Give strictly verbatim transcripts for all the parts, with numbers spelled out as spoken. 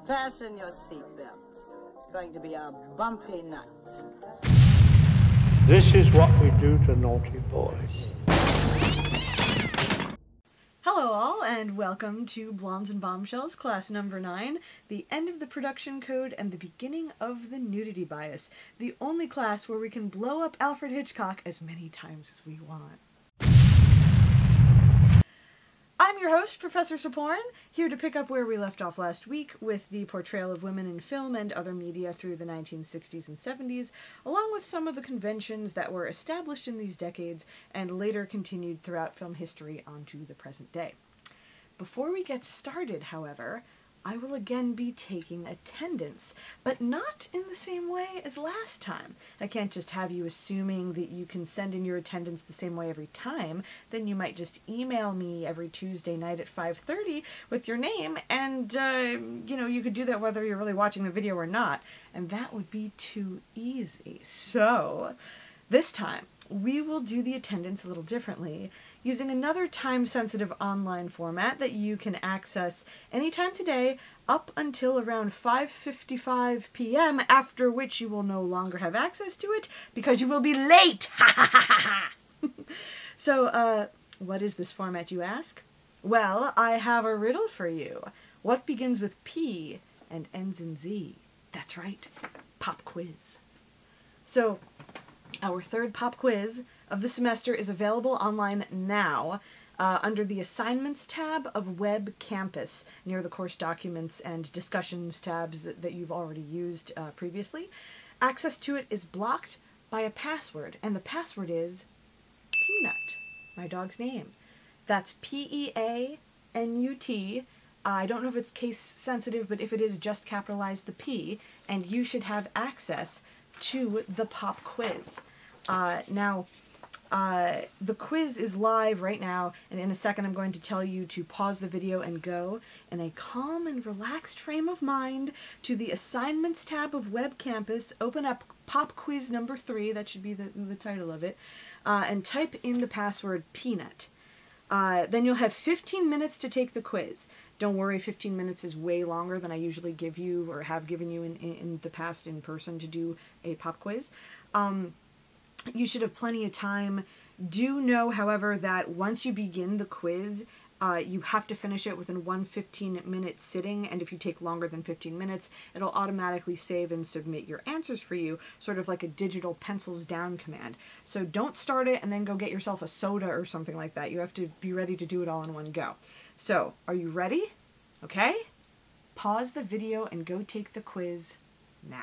Fasten your seatbelts. It's going to be a bumpy night. This is what we do to naughty boys. Hello all, and welcome to Blondes and Bombshells, class number nine, the end of the production code and the beginning of the nudity bias, the only class where we can blow up Alfred Hitchcock as many times as we want. I'm your host, Professor Saporin, here to pick up where we left off last week with the portrayal of women in film and other media through the nineteen sixties and seventies, along with some of the conventions that were established in these decades and later continued throughout film history onto the present day. Before we get started, however, I will again be taking attendance, but not in the same way as last time. I can't just have you assuming that you can send in your attendance the same way every time. Then you might just email me every Tuesday night at five thirty with your name, and, uh, you know, you could do that whether you're really watching the video or not, and that would be too easy. So, this time, we will do the attendance a little differently, using another time-sensitive online format that you can access anytime today up until around five fifty-five p m, after which you will no longer have access to it because you will be late! Ha ha ha ha ha! So, uh, what is this format, you ask? Well, I have a riddle for you. What begins with P and ends in Z? That's right, pop quiz. So, our third pop quiz of the semester is available online now uh, under the Assignments tab of Web Campus, near the course documents and discussions tabs that, that you've already used uh, previously. Access to it is blocked by a password, and the password is Peanut, my dog's name. That's P E A N U T. I don't know if it's case sensitive, but if it is, just capitalize the P, and you should have access to the pop quiz. Uh, now, uh, the quiz is live right now, and in a second I'm going to tell you to pause the video and go in a calm and relaxed frame of mind to the Assignments tab of Web Campus, open up pop quiz number three, that should be the, the title of it, uh, and type in the password Peanut. Uh, then you'll have fifteen minutes to take the quiz. Don't worry, fifteen minutes is way longer than I usually give you or have given you in, in, in the past in person to do a pop quiz. Um, you should have plenty of time. Do know, however, that once you begin the quiz, uh, you have to finish it within one fifteen minute sitting, and if you take longer than fifteen minutes, it'll automatically save and submit your answers for you, sort of like a digital pencils down command. So don't start it and then go get yourself a soda or something like that. You have to be ready to do it all in one go. So, are you ready? Okay? Pause the video and go take the quiz now.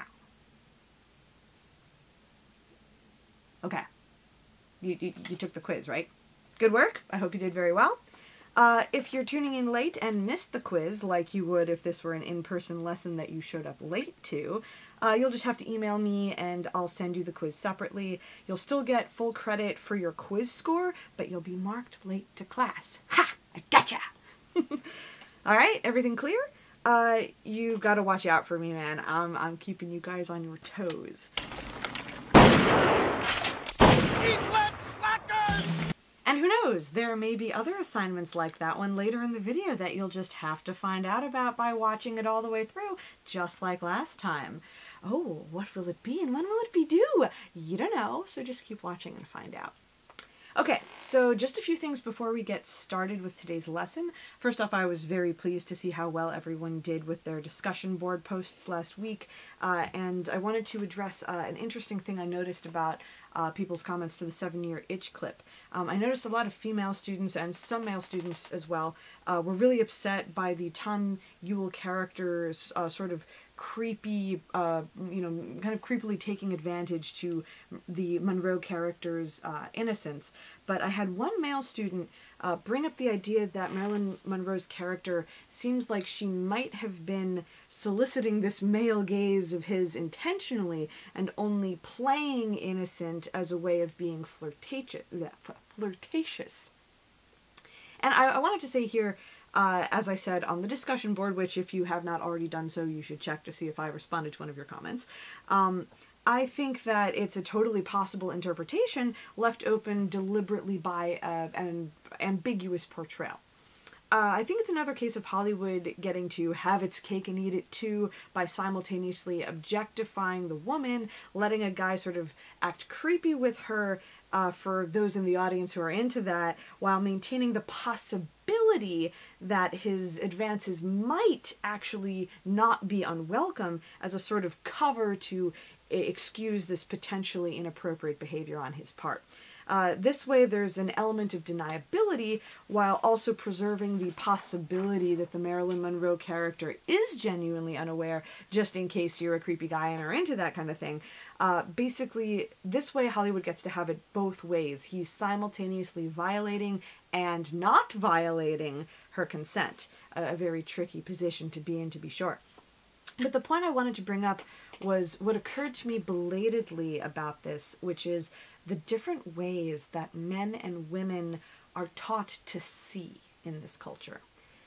Okay. You, you, you took the quiz, right? Good work. I hope you did very well. Uh, if you're tuning in late and missed the quiz, like you would if this were an in-person lesson that you showed up late to, uh, you'll just have to email me and I'll send you the quiz separately. You'll still get full credit for your quiz score, but you'll be marked late to class. Ha! I gotcha! Alright, everything clear? Uh, you've got to watch out for me, man. I'm, I'm keeping you guys on your toes. And who knows, there may be other assignments like that one later in the video that you'll just have to find out about by watching it all the way through, just like last time. Oh, what will it be and when will it be due? You don't know, so just keep watching and find out. Okay, so just a few things before we get started with today's lesson. First off, I was very pleased to see how well everyone did with their discussion board posts last week, uh, and I wanted to address uh, an interesting thing I noticed about uh, people's comments to the seven-year itch clip. Um, I noticed a lot of female students and some male students as well uh, were really upset by the Tan Yul character's uh, sort of creepy, uh, you know, kind of creepily taking advantage to the Monroe character's uh, innocence. But I had one male student uh, bring up the idea that Marilyn Monroe's character seems like she might have been soliciting this male gaze of his intentionally and only playing innocent as a way of being flirtatious. flirtatious. And I, I wanted to say here, Uh, as I said on the discussion board, which if you have not already done so, you should check to see if I responded to one of your comments, um, I think that it's a totally possible interpretation left open deliberately by uh, an ambiguous portrayal. uh, I think it's another case of Hollywood getting to have its cake and eat it too by simultaneously objectifying the woman, letting a guy sort of act creepy with her uh, for those in the audience who are into that, while maintaining the possibility that his advances might actually not be unwelcome as a sort of cover to excuse this potentially inappropriate behavior on his part. Uh, this way there's an element of deniability while also preserving the possibility that the Marilyn Monroe character is genuinely unaware, just in case you're a creepy guy and are into that kind of thing. Uh, basically, this way Hollywood gets to have it both ways. He's simultaneously violating and not violating her consent. A, a very tricky position to be in, to be sure. But the point I wanted to bring up was what occurred to me belatedly about this, which is the different ways that men and women are taught to see in this culture.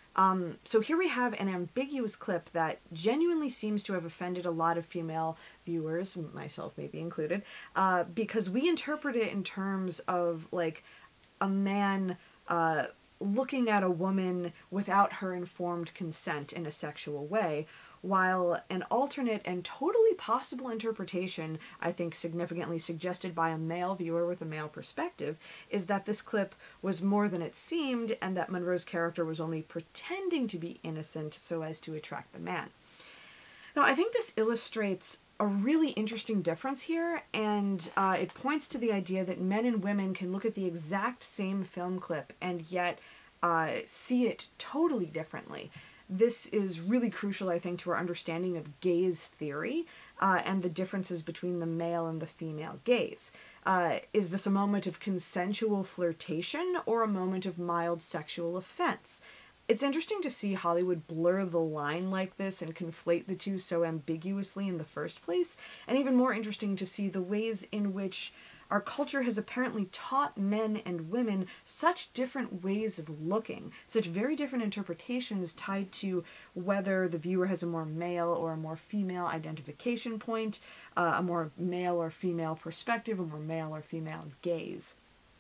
Um, so here we have an ambiguous clip that genuinely seems to have offended a lot of female viewers, myself maybe included, uh, because we interpret it in terms of, like, a man uh, looking at a woman without her informed consent in a sexual way, while an alternate and totally possible interpretation, I think significantly suggested by a male viewer with a male perspective, is that this clip was more than it seemed and that Monroe's character was only pretending to be innocent so as to attract the man. Now, I think this illustrates a really interesting difference here, and uh, it points to the idea that men and women can look at the exact same film clip and yet uh, see it totally differently. This is really crucial, I think, to our understanding of gaze theory uh, and the differences between the male and the female gaze. Uh, is this a moment of consensual flirtation or a moment of mild sexual offense? It's interesting to see Hollywood blur the line like this and conflate the two so ambiguously in the first place, and even more interesting to see the ways in which our culture has apparently taught men and women such different ways of looking, such very different interpretations tied to whether the viewer has a more male or a more female identification point, uh, a more male or female perspective, a more male or female gaze.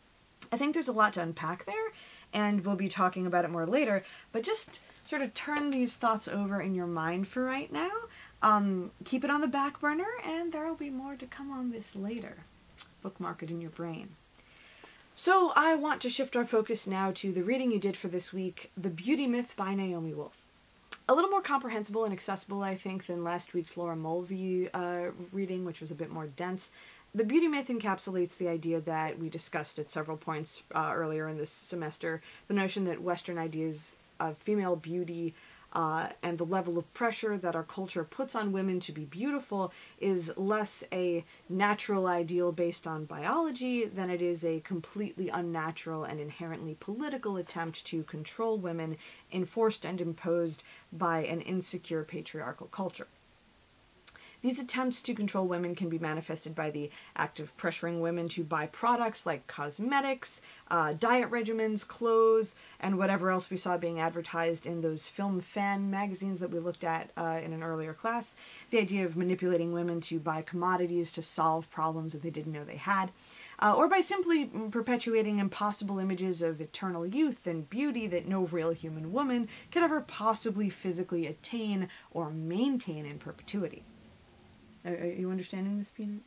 I think there's a lot to unpack there, and we'll be talking about it more later, but just sort of turn these thoughts over in your mind for right now. Um, keep it on the back burner, and there will be more to come on this later. Bookmark it in your brain. So I want to shift our focus now to the reading you did for this week, The Beauty Myth by Naomi Wolf. A little more comprehensible and accessible, I think, than last week's Laura Mulvey uh, reading, which was a bit more dense. The Beauty Myth encapsulates the idea that we discussed at several points uh, earlier in this semester, the notion that Western ideas of female beauty Uh, and the level of pressure that our culture puts on women to be beautiful is less a natural ideal based on biology than it is a completely unnatural and inherently political attempt to control women, enforced and imposed by an insecure patriarchal culture. These attempts to control women can be manifested by the act of pressuring women to buy products like cosmetics, uh, diet regimens, clothes, and whatever else we saw being advertised in those film fan magazines that we looked at uh, in an earlier class. The idea of manipulating women to buy commodities to solve problems that they didn't know they had. Uh, or by simply perpetuating impossible images of eternal youth and beauty that no real human woman could ever possibly physically attain or maintain in perpetuity. Are you understanding this, Peanut?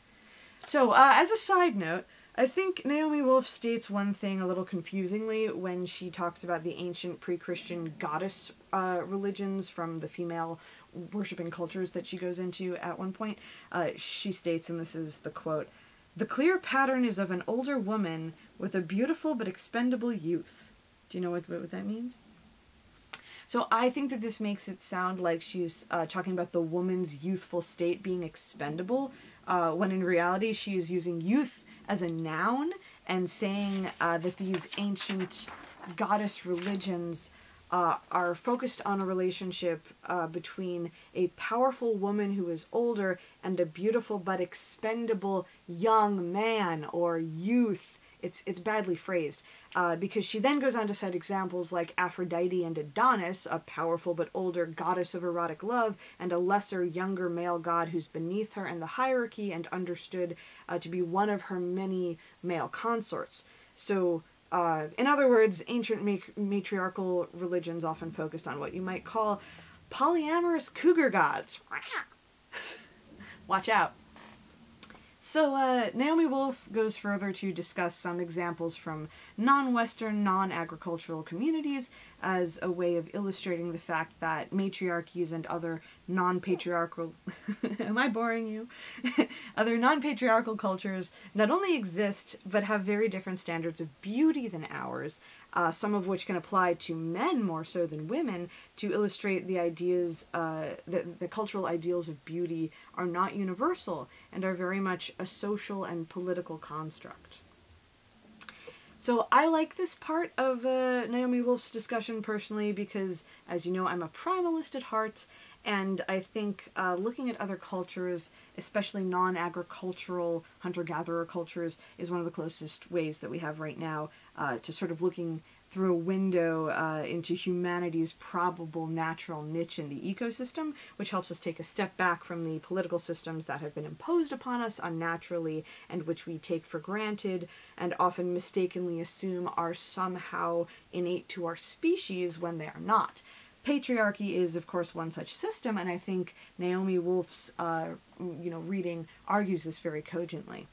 So, uh, as a side note, I think Naomi Wolf states one thing a little confusingly when she talks about the ancient pre-Christian goddess uh, religions from the female worshipping cultures that she goes into at one point. Uh, she states, and this is the quote, "The clear pattern is of an older woman with a beautiful but expendable youth." Do you know what, what that means? So I think that this makes it sound like she's uh, talking about the woman's youthful state being expendable, uh, when in reality she is using youth as a noun and saying uh, that these ancient goddess religions uh, are focused on a relationship uh, between a powerful woman who is older and a beautiful but expendable young man or youth. It's, it's badly phrased. Uh, because she then goes on to cite examples like Aphrodite and Adonis, a powerful but older goddess of erotic love, and a lesser, younger male god who's beneath her in the hierarchy and understood uh, to be one of her many male consorts. So Uh, in other words, ancient mat- matriarchal religions often focused on what you might call polyamorous cougar gods. Watch out. So uh, Naomi Wolf goes further to discuss some examples from non-Western, non-agricultural communities as a way of illustrating the fact that matriarchies and other non-patriarchal... am I boring you? Other non-patriarchal cultures not only exist, but have very different standards of beauty than ours, uh, some of which can apply to men more so than women, to illustrate the ideas, uh, that the cultural ideals of beauty are not universal and are very much a social and political construct. So I like this part of uh, Naomi Wolf's discussion personally because, as you know, I'm a primalist at heart, and I think uh, looking at other cultures, especially non-agricultural hunter-gatherer cultures, is one of the closest ways that we have right now uh, to sort of looking through a window uh, into humanity's probable natural niche in the ecosystem, which helps us take a step back from the political systems that have been imposed upon us unnaturally and which we take for granted and often mistakenly assume are somehow innate to our species when they are not. Patriarchy is, of course, one such system, and I think Naomi Wolf's uh, you know, reading argues this very cogently.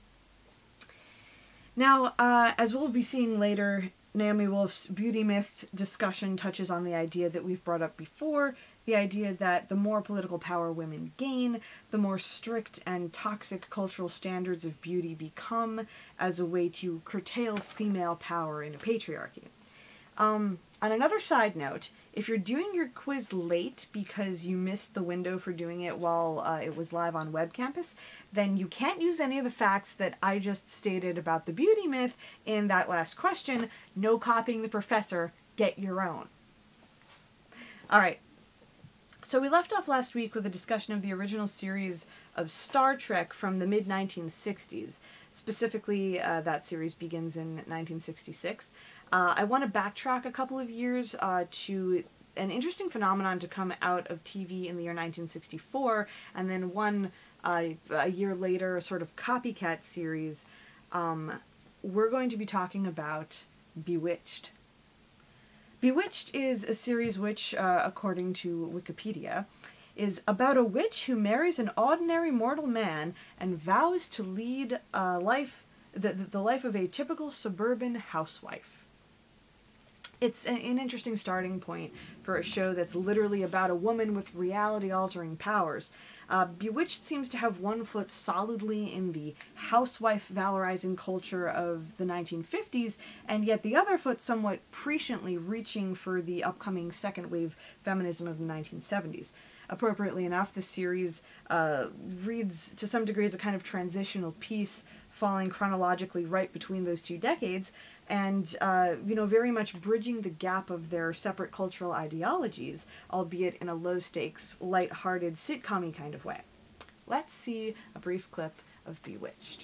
Now, uh, as we'll be seeing later, Naomi Wolf's beauty myth discussion touches on the idea that we've brought up before, the idea that the more political power women gain, the more strict and toxic cultural standards of beauty become as a way to curtail female power in a patriarchy. Um, on another side note, if you're doing your quiz late because you missed the window for doing it while uh, it was live on Web Campus, then you can't use any of the facts that I just stated about the beauty myth in that last question. No copying the professor, get your own. Alright, so we left off last week with a discussion of the original series of Star Trek from the mid nineteen sixties. Specifically, uh, that series begins in nineteen sixty-six. Uh, I want to backtrack a couple of years uh, to an interesting phenomenon to come out of T V in the year nineteen sixty-four, and then one uh, a year later, a sort of copycat series. Um, we're going to be talking about Bewitched. Bewitched is a series which, uh, according to Wikipedia, is about a witch who marries an ordinary mortal man and vows to lead a life, the, the life of a typical suburban housewife. It's an, an interesting starting point for a show that's literally about a woman with reality-altering powers. Uh, Bewitched seems to have one foot solidly in the housewife valorizing culture of the nineteen fifties, and yet the other foot somewhat presciently reaching for the upcoming second wave feminism of the nineteen seventies. Appropriately enough, the series uh, reads to some degree as a kind of transitional piece, falling chronologically right between those two decades, and, uh, you know, very much bridging the gap of their separate cultural ideologies, albeit in a low-stakes, light-hearted, sitcom-y kind of way. Let's see a brief clip of Bewitched.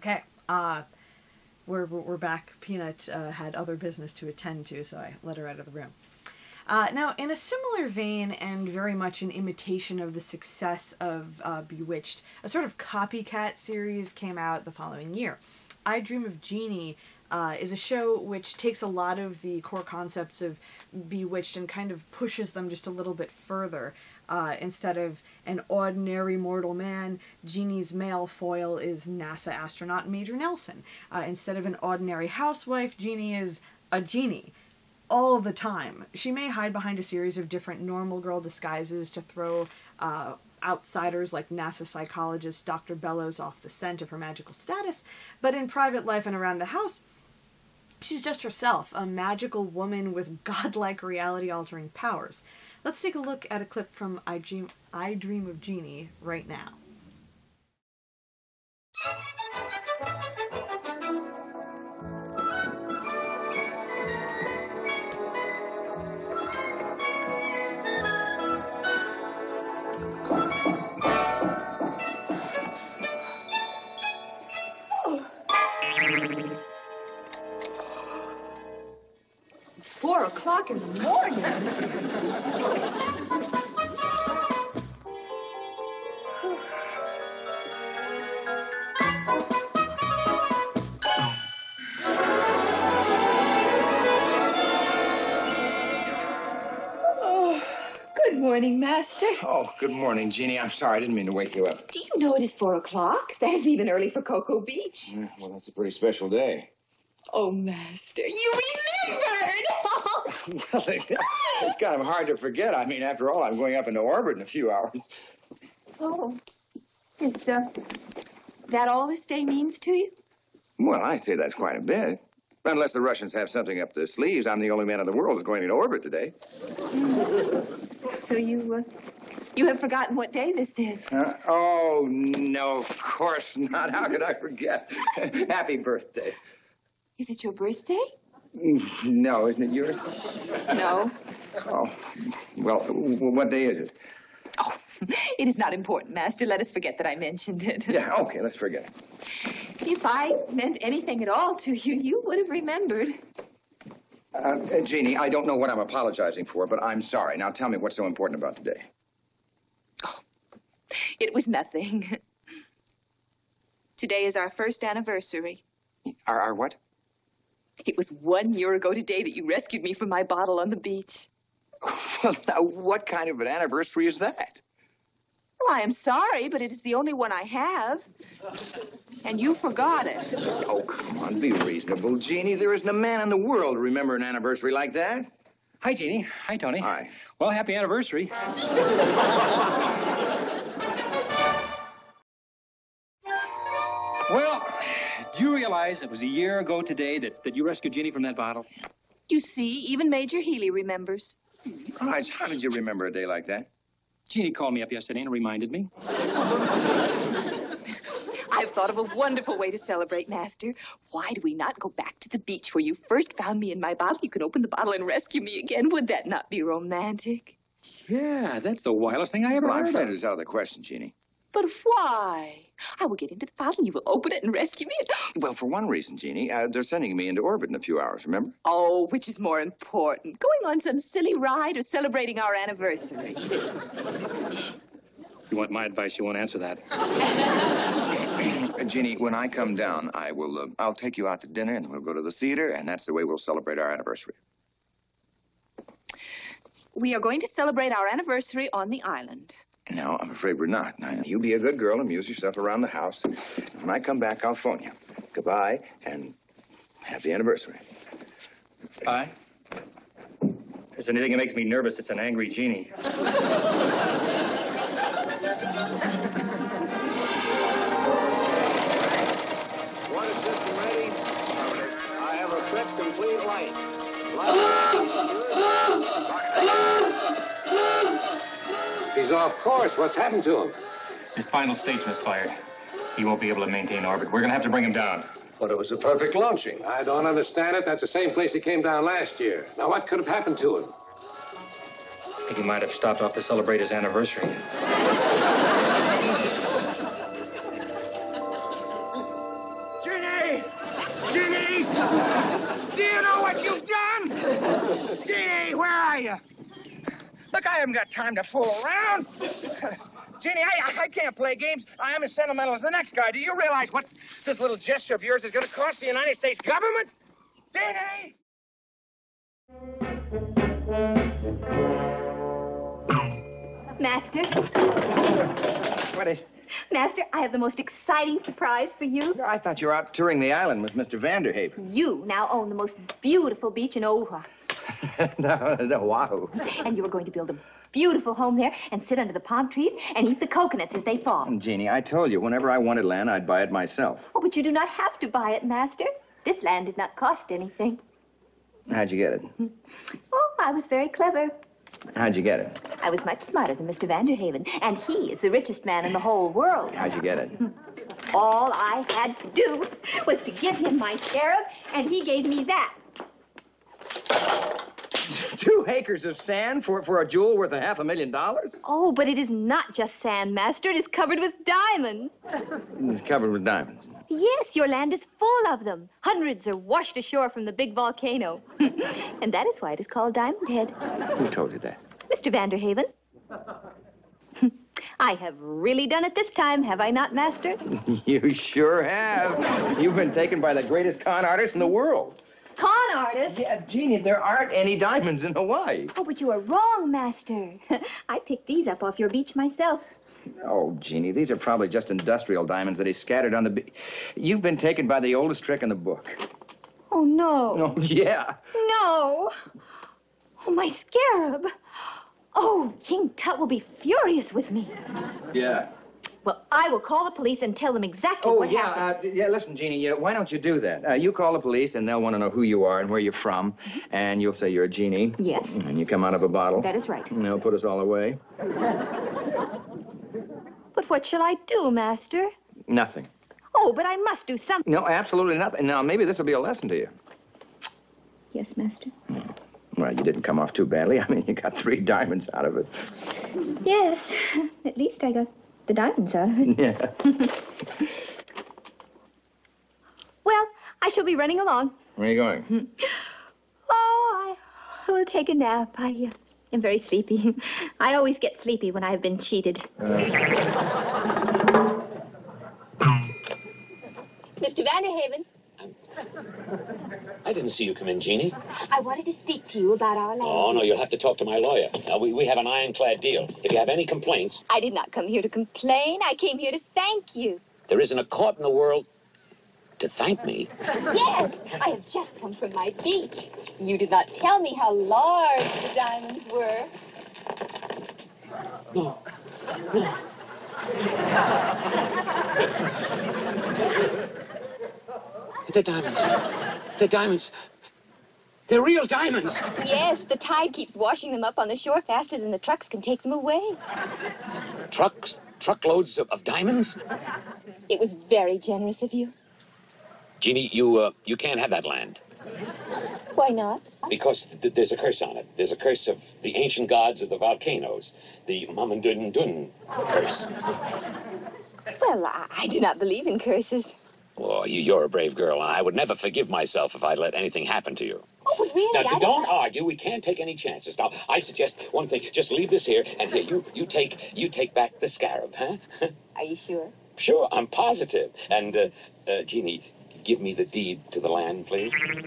Okay, uh, we're, we're back. Peanut uh, had other business to attend to, so I let her out of the room. Uh, now, in a similar vein, and very much an imitation of the success of uh, Bewitched, a sort of copycat series came out the following year. I Dream of Jeannie uh, is a show which takes a lot of the core concepts of Bewitched and kind of pushes them just a little bit further. Uh, instead of an ordinary mortal man, Jeannie's male foil is NASA astronaut Major Nelson. Uh, instead of an ordinary housewife, Jeannie is a genie. All the time. She may hide behind a series of different normal girl disguises to throw uh, outsiders like NASA psychologist Doctor Bellows off the scent of her magical status, but in private life and around the house, she's just herself, a magical woman with godlike reality-altering powers. Let's take a look at a clip from I Dream, I Dream of Jeannie right now. Four o'clock in the morning. Oh, good morning, Master. Oh, good morning, Jeannie. I'm sorry. I didn't mean to wake you up. Do you know it is four o'clock? That's even early for Cocoa Beach. Yeah, well, that's a pretty special day. Oh, Master, you remembered! Well, it's kind of hard to forget. I mean, after all, I'm going up into orbit in a few hours. Oh, is uh, that all this day means to you? Well, I say that's quite a bit. Unless the Russians have something up their sleeves, I'm the only man in the world who's going into orbit today. Mm. So you, uh, you have forgotten what day this is? Uh, oh, no, of course not. How could I forget? Happy birthday. Is it your birthday? No, isn't it yours? No. Oh, well, what day is it? Oh, it is not important, Master. Let us forget that I mentioned it. Yeah, okay, let's forget it. If I meant anything at all to you, you would have remembered. Uh, Jeannie, I don't know what I'm apologizing for, but I'm sorry. Now tell me what's so important about today. Oh, it was nothing. Today is our first anniversary. Our, our what? It was one year ago today that you rescued me from my bottle on the beach. Well, now, what kind of an anniversary is that? Well, I am sorry, but it is the only one I have. And you forgot it. Oh, come on, be reasonable, Jeannie. There isn't a man in the world to remember an anniversary like that. Hi, Jeannie. Hi, Tony. Hi. Well, happy anniversary. Well, do you realize it was a year ago today that, that you rescued Jeannie from that bottle? You see, even Major Healy remembers. Christ, how did you remember a day like that? Jeannie called me up yesterday and reminded me. I've thought of a wonderful way to celebrate, Master. Why do we not go back to the beach where you first found me in my bottle? You can open the bottle and rescue me again. Would that not be romantic? Yeah, that's the wildest thing I ever Well, I'm heard afraid of. it's out of the question, Jeannie. But why? I will get into the bottle and you will open it and rescue me. Well, for one reason, Jeannie, uh, they're sending me into orbit in a few hours, remember? Oh, which is more important? Going on some silly ride or celebrating our anniversary? You want my advice, you won't answer that. Uh, Jeannie, when I come down, I will, uh, I'll take you out to dinner and we'll go to the theater, and that's the way we'll celebrate our anniversary. We are going to celebrate our anniversary on the island. No, I'm afraid we're not. Now, you be a good girl, amuse yourself around the house. When I come back, I'll phone you. Goodbye, and happy anniversary. Bye. If there's anything that makes me nervous, it's an angry Jeannie. Water system ready? I have a fit complete light. He's off course. What's happened to him? His final stage misfired. He won't be able to maintain orbit. We're going to have to bring him down. But it was a perfect launching. I don't understand it. That's the same place he came down last year. Now, what could have happened to him? I think he might have stopped off to celebrate his anniversary. Look, I haven't got time to fool around. Jeannie, I, I can't play games. I am as sentimental as the next guy. Do you realize what this little gesture of yours is going to cost the United States government? Jeannie! Master. What is... Master, I have the most exciting surprise for you. I thought you were out touring the island with Mister Vanderhaven. You now own the most beautiful beach in Oahu. no, no, Oahu. And you are going to build a beautiful home there and sit under the palm trees and eat the coconuts as they fall. Jeannie, I told you, whenever I wanted land, I'd buy it myself. Oh, but you do not have to buy it, Master. This land did not cost anything. How'd you get it? Oh, I was very clever. How'd you get it? I was much smarter than Mister Vanderhaven, and he is the richest man in the whole world. How'd you get it? All I had to do was to give him my scarab, and he gave me that. Two acres of sand for, for a jewel worth a half a million dollars? Oh, but it is not just sand, Master. It is covered with diamonds. It's covered with diamonds. Yes, your land is full of them. Hundreds are washed ashore from the big volcano. And that is why it is called Diamond Head. Who told you that? Mister Vanderhaven. I have really done it this time, have I not, Master? You sure have. You've been taken by the greatest con artist in the world. Con artist? Yeah, Jeannie, there aren't any diamonds in Hawaii. Oh, but you are wrong, Master. I picked these up off your beach myself. Oh, Jeannie, these are probably just industrial diamonds that he scattered on the beach. You've been taken by the oldest trick in the book. Oh, no. Oh, yeah. No. Oh, my scarab. Oh, King Tut will be furious with me. Yeah. Well, I will call the police and tell them exactly Oh, what yeah, happened. uh, yeah, listen, Jeannie, uh, why don't you do that? Uh, you call the police, and they'll want to know who you are and where you're from, mm-hmm. and you'll say you're a genie. Yes. And you come out of a bottle. That is right. And they'll put us all away. But what shall I do, Master? Nothing. Oh, but I must do something. No, absolutely nothing. Now, maybe this will be a lesson to you. Yes, Master. Well, you didn't come off too badly. I mean, you got three diamonds out of it. Yes. At least I got the diamonds out of it. Yeah. Well, I shall be running along. Where are you going? Oh, I will take a nap. I uh, am very sleepy. I always get sleepy when I have been cheated. Uh. Mister Vanderhaven. I didn't see you come in, Jeannie. I wanted to speak to you about our land. Oh, no, you'll have to talk to my lawyer. Uh, we, we have an ironclad deal. If you have any complaints... I did not come here to complain. I came here to thank you. There isn't a court in the world to thank me. Yes, I have just come from my beach. You did not tell me how large the diamonds were. No. No. The diamonds. The diamonds. They're real diamonds. Yes, the tide keeps washing them up on the shore faster than the trucks can take them away. Trucks? Truckloads of, of diamonds? It was very generous of you. Jeannie, you, uh, you can't have that land. Why not? Because th there's a curse on it. There's a curse of the ancient gods of the volcanoes. The Mamandun-Dun curse. Well, I, I do not believe in curses. Oh, you, you're a brave girl, and I would never forgive myself if I let anything happen to you. Oh, but really, Now, I don't argue. We can't take any chances. Now, I suggest one thing. Just leave this here, and here, you, you take you take back the scarab, huh? Are you sure? Sure, I'm positive. And, uh, uh, Jeannie, give me the deed to the land, please. Here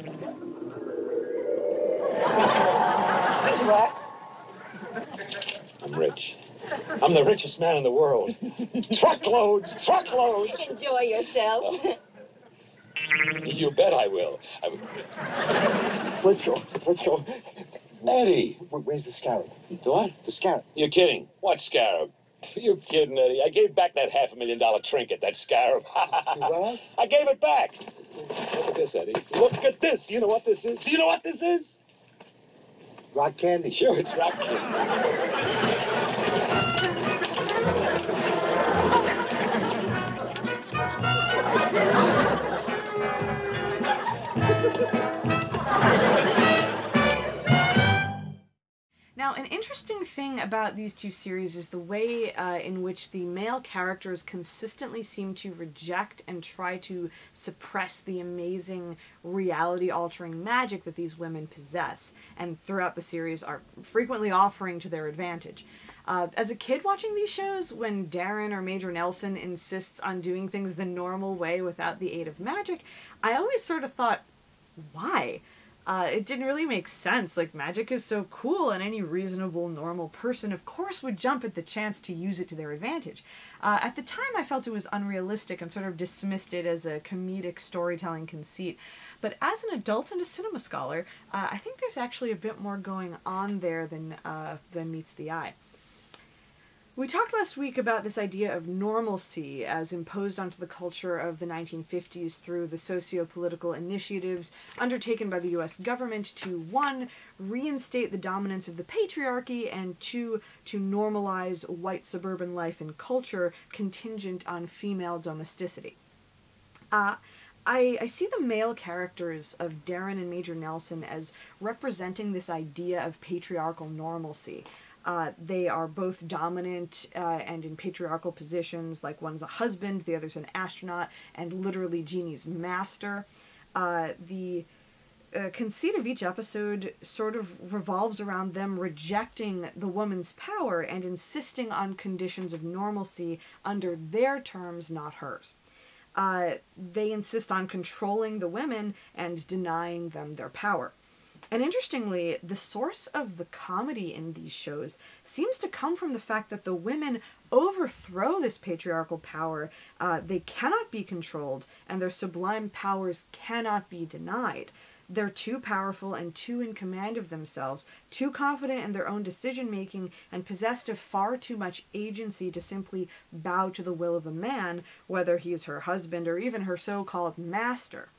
you are. I'm rich. I'm the richest man in the world. Truckloads, truckloads. Enjoy yourself. Oh. You bet I will. I will. Let's go. Let's go. Eddie. Where's the scarab? The what? The scarab. You're kidding. What scarab? You're kidding, Eddie. I gave back that half a million dollar trinket, that scarab. What? I gave it back. Look at this, Eddie. Look at this. You know what this is? Do you know what this is? Rock candy. Sure, it's rock candy. Now, an interesting thing about these two series is the way uh, in which the male characters consistently seem to reject and try to suppress the amazing reality-altering magic that these women possess, and throughout the series are frequently offering to their advantage. Uh, as a kid watching these shows, when Darren or Major Nelson insists on doing things the normal way without the aid of magic, I always sort of thought, why? Uh, it didn't really make sense. Like, magic is so cool, and any reasonable, normal person, of course, would jump at the chance to use it to their advantage. Uh, at the time, I felt it was unrealistic and sort of dismissed it as a comedic storytelling conceit. But as an adult and a cinema scholar, uh, I think there's actually a bit more going on there than, uh, than meets the eye. We talked last week about this idea of normalcy as imposed onto the culture of the nineteen fifties through the socio-political initiatives undertaken by the U S government to, one, reinstate the dominance of the patriarchy, and two, to normalize white suburban life and culture contingent on female domesticity. Uh, I, I see the male characters of Darren and Major Nelson as representing this idea of patriarchal normalcy. Uh, they are both dominant uh, and in patriarchal positions, like one's a husband, the other's an astronaut, and literally Jeannie's master. Uh, the uh, conceit of each episode sort of revolves around them rejecting the woman's power and insisting on conditions of normalcy under their terms, not hers. Uh, they insist on controlling the women and denying them their power. And interestingly, the source of the comedy in these shows seems to come from the fact that the women overthrow this patriarchal power, uh, they cannot be controlled, and their sublime powers cannot be denied. They're too powerful and too in command of themselves, too confident in their own decision-making, and possessed of far too much agency to simply bow to the will of a man, whether he is her husband or even her so-called master.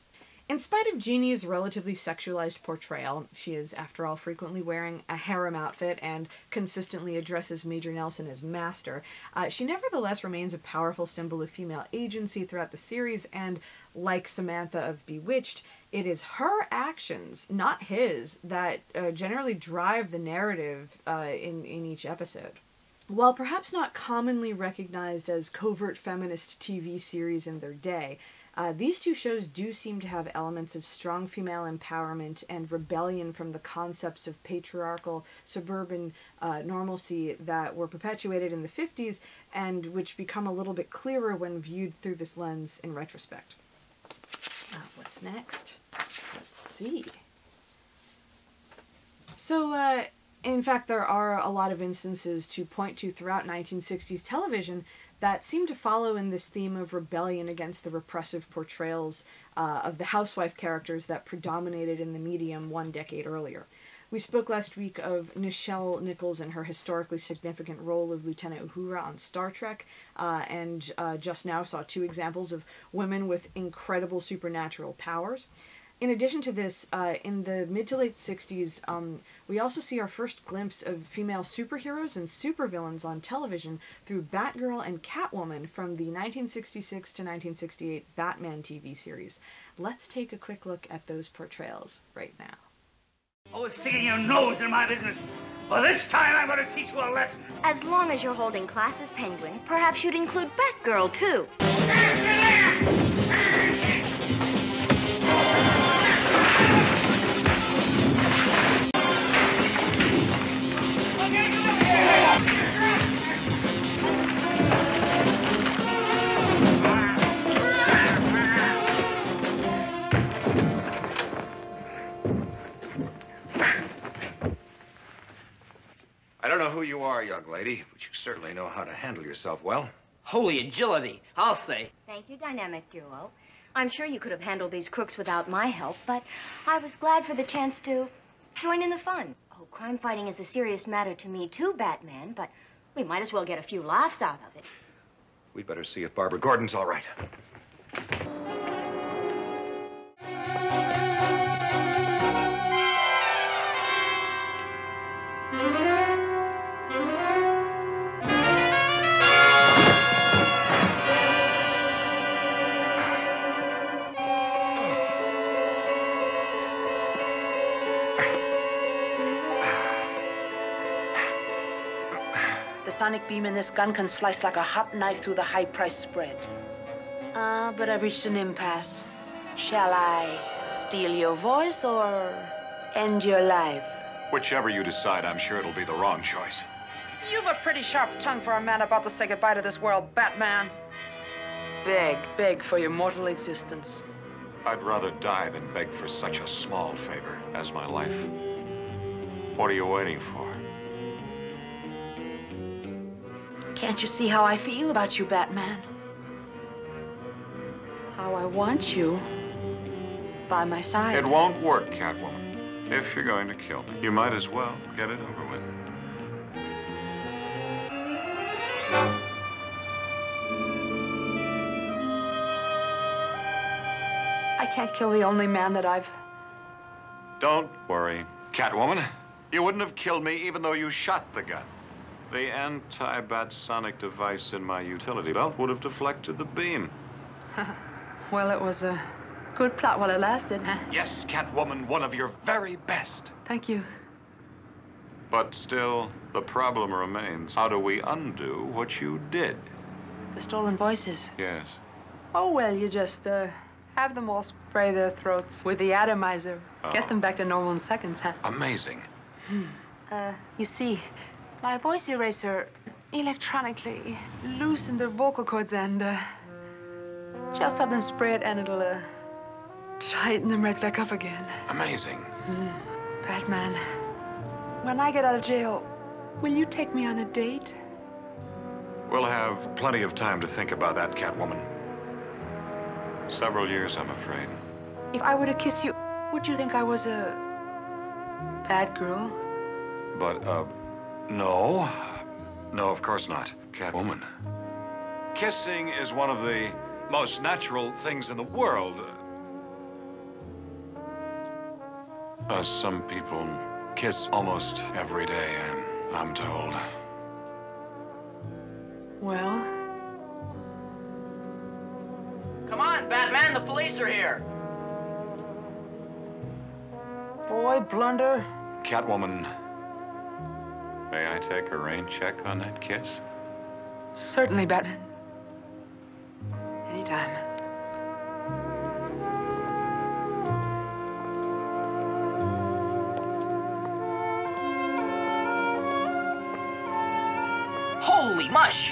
In spite of Jeannie's relatively sexualized portrayal, she is, after all, frequently wearing a harem outfit and consistently addresses Major Nelson as master, uh, she nevertheless remains a powerful symbol of female agency throughout the series, and, like Samantha of Bewitched, it is her actions, not his, that uh, generally drive the narrative uh, in, in each episode. While perhaps not commonly recognized as covert feminist T V series in their day, Uh, these two shows do seem to have elements of strong female empowerment and rebellion from the concepts of patriarchal suburban uh, normalcy that were perpetuated in the fifties and which become a little bit clearer when viewed through this lens in retrospect. Uh, what's next? Let's see. So, uh, in fact, there are a lot of instances to point to throughout nineteen sixties television that seem to follow in this theme of rebellion against the repressive portrayals uh, of the housewife characters that predominated in the medium one decade earlier. We spoke last week of Nichelle Nichols and her historically significant role of Lieutenant Uhura on Star Trek, uh, and uh, just now saw two examples of women with incredible supernatural powers. In addition to this, uh, in the mid to late sixties, um, we also see our first glimpse of female superheroes and supervillains on television through Batgirl and Catwoman from the nineteen sixty-six to nineteen sixty-eight Batman T V series. Let's take a quick look at those portrayals right now. Always sticking your nose in my business. Well, this time I'm going to teach you a lesson. As long as you're holding class as Penguin, perhaps you'd include Batgirl, too. I don't know who you are, young lady, but you certainly know how to handle yourself well. Holy agility, I'll say. Thank you, dynamic duo. I'm sure you could have handled these crooks without my help, but I was glad for the chance to join in the fun. Oh, crime fighting is a serious matter to me, too, Batman, but we might as well get a few laughs out of it. We'd better see if Barbara Gordon's all right. sonic beam in this gun can slice like a hot knife through the high-priced spread. Ah, uh, but I've reached an impasse. Shall I steal your voice or end your life? Whichever you decide, I'm sure it'll be the wrong choice. You've a pretty sharp tongue for a man about to say goodbye to this world, Batman. Beg, beg for your mortal existence. I'd rather die than beg for such a small favor as my life. What are you waiting for? Can't you see how I feel about you, Batman? How I want you by my side. It won't work, Catwoman. If you're going to kill me, you might as well get it over with. I can't kill the only man that I've... Don't worry, Catwoman. You wouldn't have killed me even though you shot the gun. The anti-bat sonic device in my utility belt would have deflected the beam. Well, it was a good plot while it lasted, huh? Yes, Catwoman, one of your very best. Thank you. But still, the problem remains. How do we undo what you did? The stolen voices? Yes. Oh, well, you just, uh, have them all spray their throats with the atomizer. Oh. Get them back to normal in seconds, huh? Amazing. Hmm. Uh, you see, my voice eraser electronically loosened their vocal cords and, uh, just have them spray it and it'll, uh, tighten them right back up again. Amazing. Mm. Batman, when I get out of jail, will you take me on a date? We'll have plenty of time to think about that, Catwoman. Several years, I'm afraid. If I were to kiss you, would you think I was a bad girl? But, uh, no. No, of course not, Catwoman. Kissing is one of the most natural things in the world. Uh, some people kiss almost every day, I'm, I'm told. Well? Come on, Batman, the police are here. Boy, blunder. Catwoman, may I take a rain check on that kiss? Certainly, Batman. Anytime. Holy mush!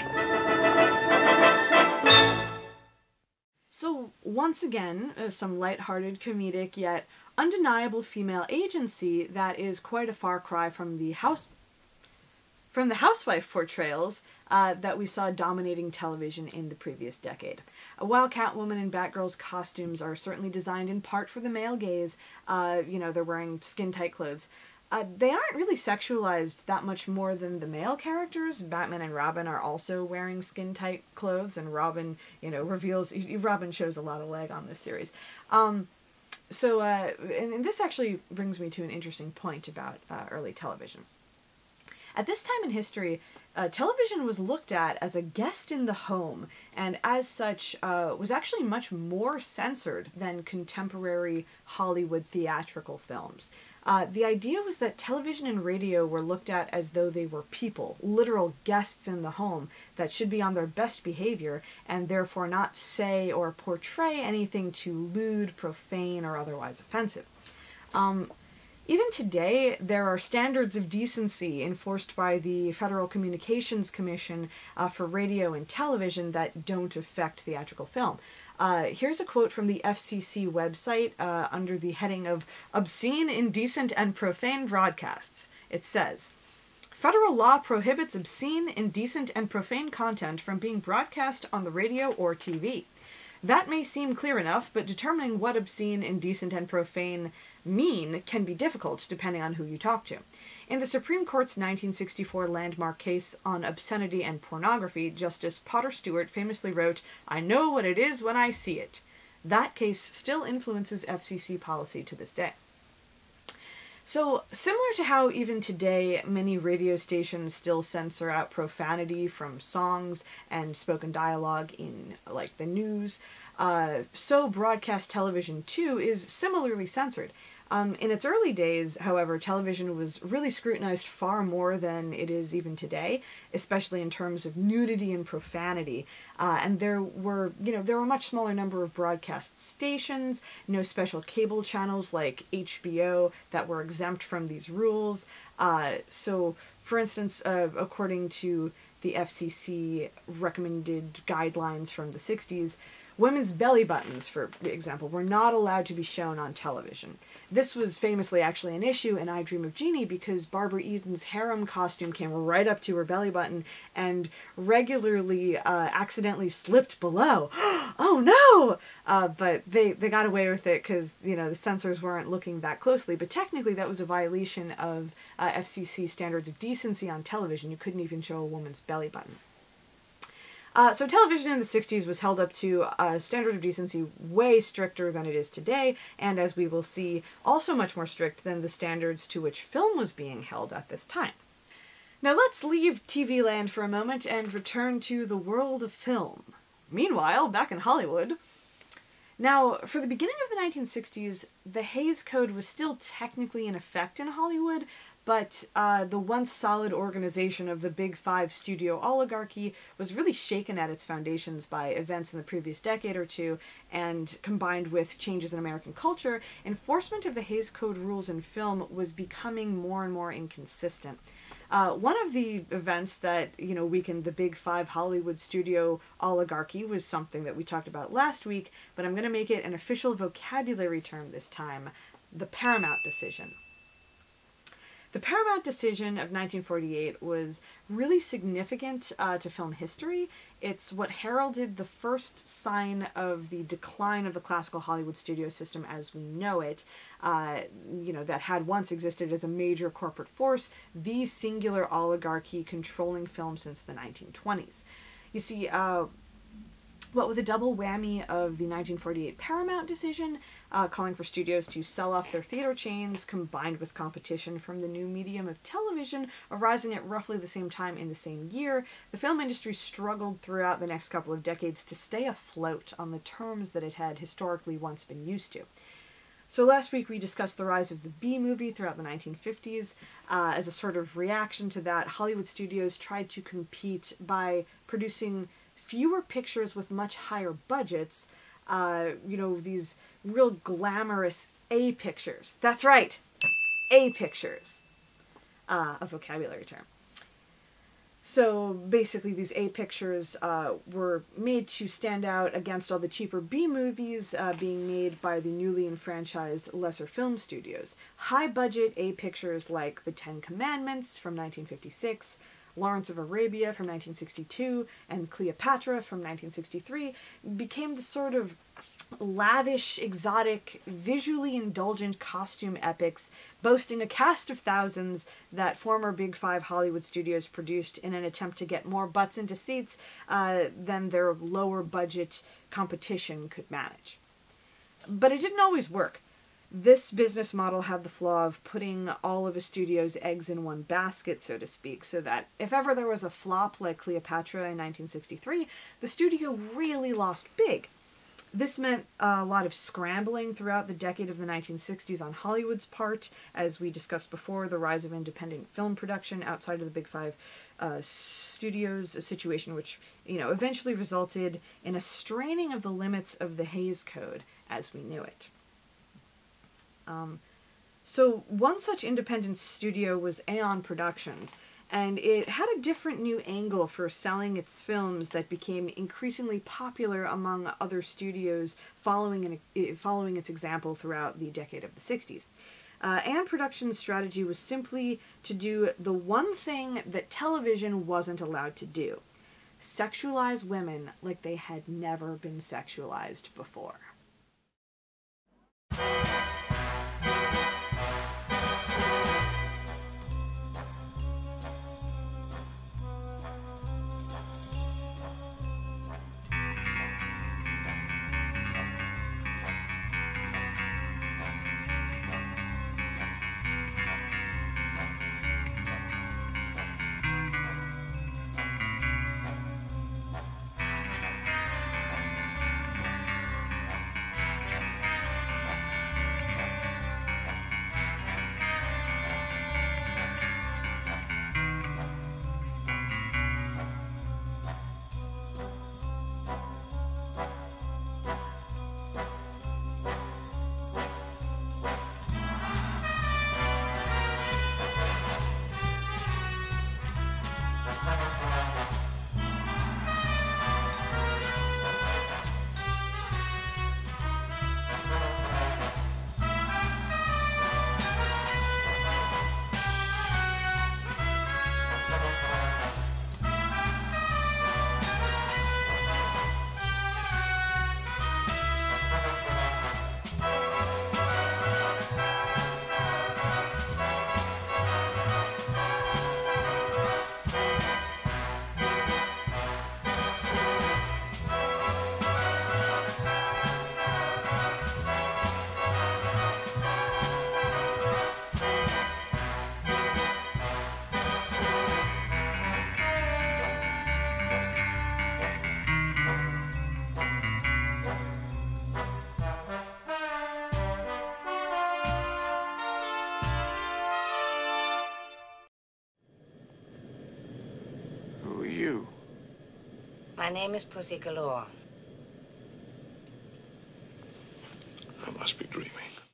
So, once again, uh, some lighthearted, comedic, yet undeniable female agency that is quite a far cry from the house... from the housewife portrayals uh, that we saw dominating television in the previous decade. Uh, while Catwoman and Batgirl's costumes are certainly designed in part for the male gaze, uh, you know, they're wearing skin-tight clothes, uh, they aren't really sexualized that much more than the male characters. Batman and Robin are also wearing skin-tight clothes, and Robin, you know, reveals... Robin shows a lot of leg on this series. Um, so, uh, and, and this actually brings me to an interesting point about uh, early television. At this time in history, uh, television was looked at as a guest in the home, and as such uh, was actually much more censored than contemporary Hollywood theatrical films. Uh, the idea was that television and radio were looked at as though they were people, literal guests in the home that should be on their best behavior and therefore not say or portray anything too lewd, profane, or otherwise offensive. Um, Even today, there are standards of decency enforced by the Federal Communications Commission uh, for radio and television that don't affect theatrical film. Uh, here's a quote from the F C C website uh, under the heading of Obscene, Indecent, and Profane Broadcasts. It says, "Federal law prohibits obscene, indecent, and profane content from being broadcast on the radio or T V. That may seem clear enough, but determining what obscene, indecent, and profane mean can be difficult depending on who you talk to. In the Supreme Court's nineteen sixty-four landmark case on obscenity and pornography, Justice Potter Stewart famously wrote, 'I know what it is when I see it.' That case still influences F C C policy to this day." So, similar to how even today many radio stations still censor out profanity from songs and spoken dialogue in, like, the news, uh, so broadcast television, too, is similarly censored. Um, in its early days, however, television was really scrutinized far more than it is even today, especially in terms of nudity and profanity. Uh, and there were, you know, there were a much smaller number of broadcast stations, no special cable channels like H B O that were exempt from these rules. Uh, so, for instance, uh, according to the F C C recommended guidelines from the sixties, women's belly buttons, for example, were not allowed to be shown on television. This was famously actually an issue in I Dream of Jeannie because Barbara Eden's harem costume came right up to her belly button and regularly uh, accidentally slipped below. Oh no! Uh, but they, they got away with it because, you know, the censors weren't looking that closely. But technically that was a violation of uh, F C C standards of decency on television. You couldn't even show a woman's belly button. Uh, so television in the sixties was held up to a standard of decency way stricter than it is today, and as we will see, also much more strict than the standards to which film was being held at this time. Now let's leave T V land for a moment and return to the world of film. Meanwhile, back in Hollywood. Now, for the beginning of the nineteen sixties, the Hays Code was still technically in effect in Hollywood, but uh, the once solid organization of the Big Five studio oligarchy was really shaken at its foundations by events in the previous decade or two, and combined with changes in American culture, enforcement of the Hays Code rules in film was becoming more and more inconsistent. Uh, one of the events that, you know, weakened the Big Five Hollywood studio oligarchy was something that we talked about last week, but I'm going to make it an official vocabulary term this time: the Paramount Decision. The Paramount Decision of nineteen forty-eight was really significant uh, to film history. It's what heralded the first sign of the decline of the classical Hollywood studio system as we know it, uh, you know, that had once existed as a major corporate force, the singular oligarchy controlling film since the nineteen twenties. You see, uh, what with a double whammy of the nineteen forty-eight Paramount Decision, uh, calling for studios to sell off their theater chains, combined with competition from the new medium of television arising at roughly the same time in the same year, the film industry struggled throughout the next couple of decades to stay afloat on the terms that it had historically once been used to. So last week we discussed the rise of the B-movie throughout the nineteen fifties. Uh, as a sort of reaction to that, Hollywood studios tried to compete by producing fewer pictures with much higher budgets, uh, you know, these real glamorous A pictures. That's right, A pictures, uh, a vocabulary term. So basically these A pictures uh, were made to stand out against all the cheaper B movies uh, being made by the newly enfranchised lesser film studios. High budget A pictures like The Ten Commandments from nineteen fifty-six, Lawrence of Arabia from nineteen sixty-two, and Cleopatra from nineteen sixty-three became the sort of lavish, exotic, visually indulgent costume epics boasting a cast of thousands that former Big Five Hollywood studios produced in an attempt to get more butts into seats uh, than their lower budget competition could manage. But it didn't always work. This business model had the flaw of putting all of a studio's eggs in one basket, so to speak, so that if ever there was a flop like Cleopatra in nineteen sixty-three, the studio really lost big. This meant a lot of scrambling throughout the decade of the nineteen sixties on Hollywood's part, as we discussed before, the rise of independent film production outside of the Big Five uh, studios, a situation which, you know, eventually resulted in a straining of the limits of the Hays Code as we knew it. Um, so one such independent studio was Aeon Productions, and it had a different new angle for selling its films that became increasingly popular among other studios following, an, following its example throughout the decade of the sixties. Uh, Aeon Productions' strategy was simply to do the one thing that television wasn't allowed to do: sexualize women like they had never been sexualized before. My name is Pussy Galore. I must be dreaming.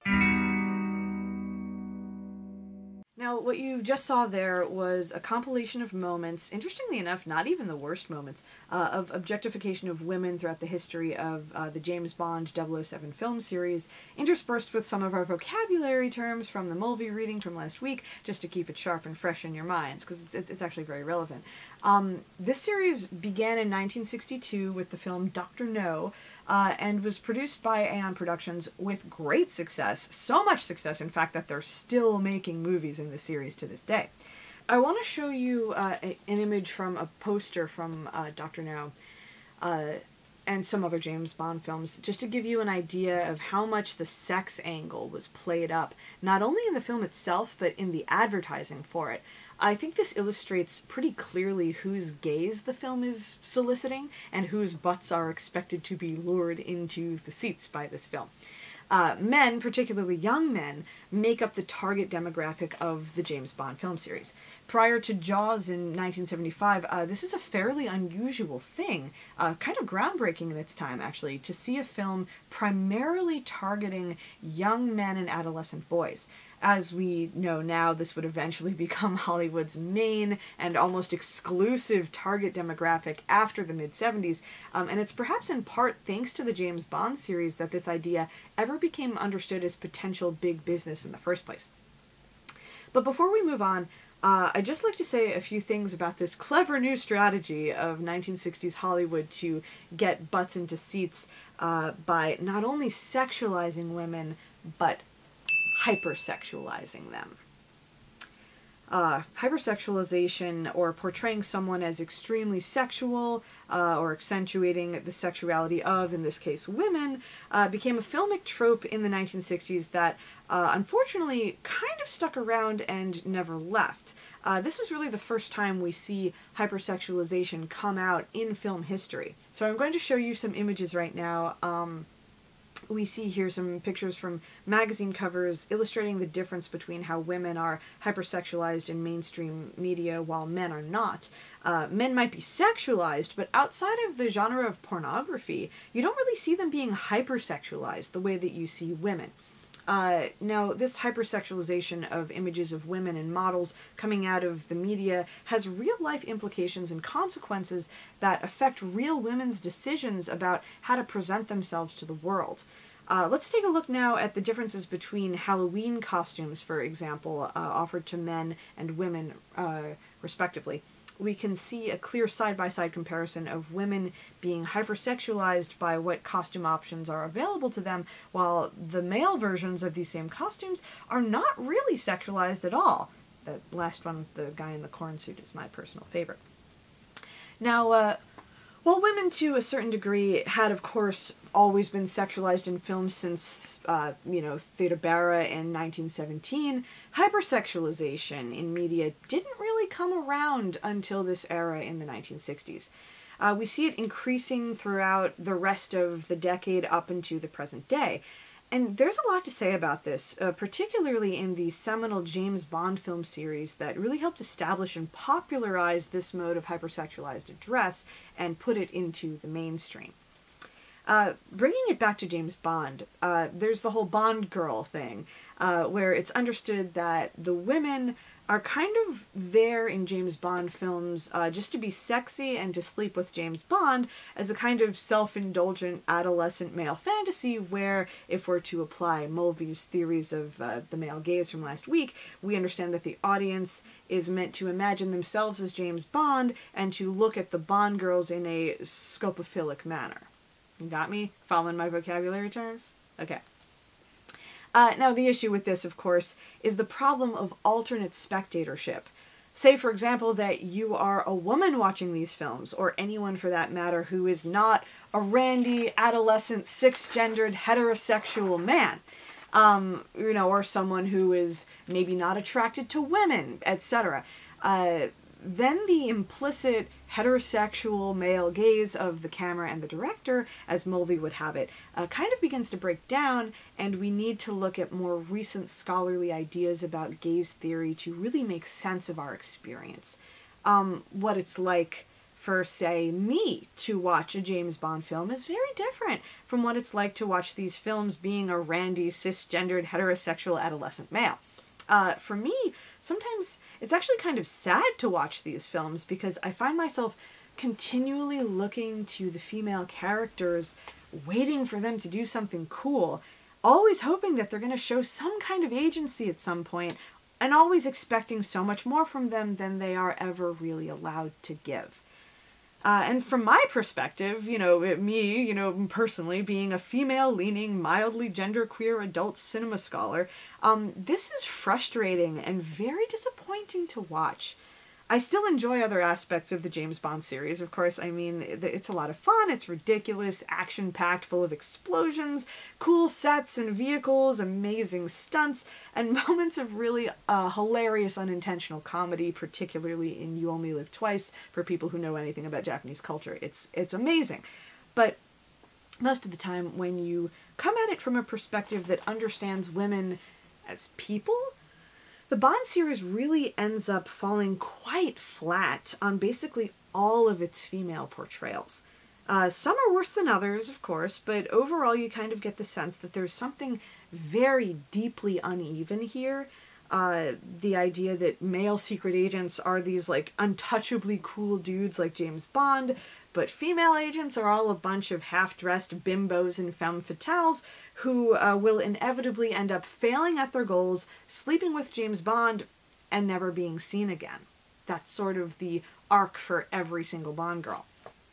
Now, what you just saw there was a compilation of moments, interestingly enough, not even the worst moments, uh, of objectification of women throughout the history of uh, the James Bond double oh seven film series, interspersed with some of our vocabulary terms from the Mulvey reading from last week, just to keep it sharp and fresh in your minds, because it's, it's, it's actually very relevant. Um, this series began in nineteen sixty-two with the film Doctor No, Uh, and was produced by Aeon Productions with great success. So much success, in fact, that they're still making movies in the series to this day. I want to show you uh, a, an image from a poster from uh, Doctor No uh, and some other James Bond films, just to give you an idea of how much the sex angle was played up, not only in the film itself, but in the advertising for it. I think this illustrates pretty clearly whose gaze the film is soliciting and whose butts are expected to be lured into the seats by this film. Uh, men, particularly young men, make up the target demographic of the James Bond film series. Prior to Jaws in nineteen seventy-five, uh, this is a fairly unusual thing, uh, kind of groundbreaking in its time, actually, to see a film primarily targeting young men and adolescent boys. As we know now, this would eventually become Hollywood's main and almost exclusive target demographic after the mid seventies, um, and it's perhaps in part thanks to the James Bond series that this idea ever became understood as potential big business in the first place. But before we move on, uh, I'd just like to say a few things about this clever new strategy of nineteen sixties Hollywood to get butts into seats uh, by not only sexualizing women, but hypersexualizing them. Uh, hypersexualization, or portraying someone as extremely sexual, uh, or accentuating the sexuality of, in this case, women, uh, became a filmic trope in the nineteen sixties that, uh, unfortunately, kind of stuck around and never left. Uh, this was really the first time we see hypersexualization come out in film history. So I'm going to show you some images right now. Um, We see here some pictures from magazine covers illustrating the difference between how women are hypersexualized in mainstream media while men are not. Uh, men might be sexualized, but outside of the genre of pornography, you don't really see them being hypersexualized the way that you see women. Uh, now, this hypersexualization of images of women and models coming out of the media has real-life implications and consequences that affect real women's decisions about how to present themselves to the world. Uh, let's take a look now at the differences between Halloween costumes, for example, uh, offered to men and women, uh, respectively. We can see a clear side-by-side comparison of women being hypersexualized by what costume options are available to them, while the male versions of these same costumes are not really sexualized at all. The last one, the guy in the corn suit, is my personal favorite. Now, uh, while women, to a certain degree, had, of course, always been sexualized in films since, uh, you know, Theda Bara in nineteen seventeen, hypersexualization in media didn't really come around until this era in the nineteen sixties. Uh, we see it increasing throughout the rest of the decade up into the present day. And there's a lot to say about this, uh, particularly in the seminal James Bond film series that really helped establish and popularize this mode of hypersexualized address and put it into the mainstream. Uh, bringing it back to James Bond, uh, there's the whole Bond girl thing, uh, where it's understood that the women are kind of there in James Bond films uh, just to be sexy and to sleep with James Bond as a kind of self-indulgent adolescent male fantasy where, if we're to apply Mulvey's theories of uh, the male gaze from last week, we understand that the audience is meant to imagine themselves as James Bond and to look at the Bond girls in a scopophilic manner. You got me? Following my vocabulary terms? Okay. Uh, now, the issue with this, of course, is the problem of alternate spectatorship. Say, for example, that you are a woman watching these films, or anyone for that matter who is not a randy, adolescent, cisgendered, heterosexual man. Um, you know, or someone who is maybe not attracted to women, et cetera. Uh, then the implicit heterosexual male gaze of the camera and the director, as Mulvey would have it, uh, kind of begins to break down, and we need to look at more recent scholarly ideas about gaze theory to really make sense of our experience. Um, what it's like for, say, me to watch a James Bond film is very different from what it's like to watch these films being a randy, cisgendered, heterosexual adolescent male. Uh, for me, sometimes it's actually kind of sad to watch these films because I find myself continually looking to the female characters, waiting for them to do something cool, always hoping that they're going to show some kind of agency at some point, and always expecting so much more from them than they are ever really allowed to give. Uh, and from my perspective, you know, me, you know, personally, being a female-leaning, mildly genderqueer adult cinema scholar, um, this is frustrating and very disappointing to watch. I still enjoy other aspects of the James Bond series, of course. I mean, it's a lot of fun, it's ridiculous, action-packed, full of explosions, cool sets and vehicles, amazing stunts, and moments of really uh, hilarious unintentional comedy, particularly in You Only Live Twice, for people who know anything about Japanese culture. It's, it's amazing. But most of the time, when you come at it from a perspective that understands women as people, the Bond series really ends up falling quite flat on basically all of its female portrayals. Uh, some are worse than others, of course, but overall you kind of get the sense that there's something very deeply uneven here. Uh, the idea that male secret agents are these, like, untouchably cool dudes like James Bond, but female agents are all a bunch of half-dressed bimbos and femme fatales who uh, will inevitably end up failing at their goals, sleeping with James Bond, and never being seen again. That's sort of the arc for every single Bond girl.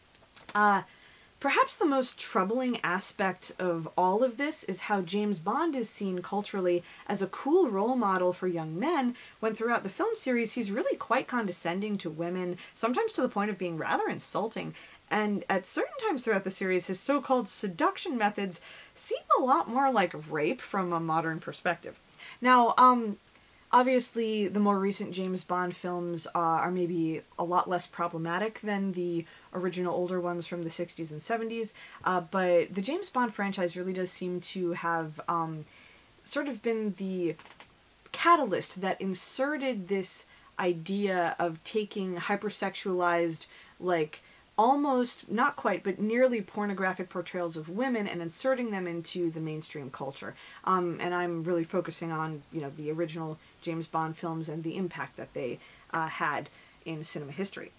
Uh, perhaps the most troubling aspect of all of this is how James Bond is seen culturally as a cool role model for young men, when throughout the film series he's really quite condescending to women, sometimes to the point of being rather insulting. And at certain times throughout the series, his so-called seduction methods seem a lot more like rape from a modern perspective. Now, um, obviously, the more recent James Bond films uh, are maybe a lot less problematic than the original older ones from the sixties and seventies, uh, but the James Bond franchise really does seem to have um, sort of been the catalyst that inserted this idea of taking hypersexualized, like, almost, not quite, but nearly pornographic portrayals of women and inserting them into the mainstream culture. Um, and I'm really focusing on, you know, the original James Bond films and the impact that they uh, had in cinema history.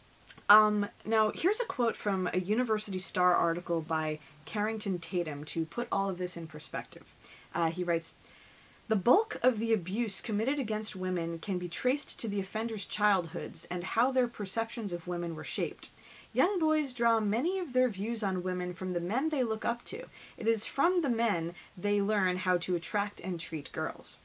Um, now, here's a quote from a University Star article by Carrington Tatum to put all of this in perspective. Uh, he writes, "The bulk of the abuse committed against women can be traced to the offenders' childhoods and how their perceptions of women were shaped. Young boys draw many of their views on women from the men they look up to. It is from the men they learn how to attract and treat girls."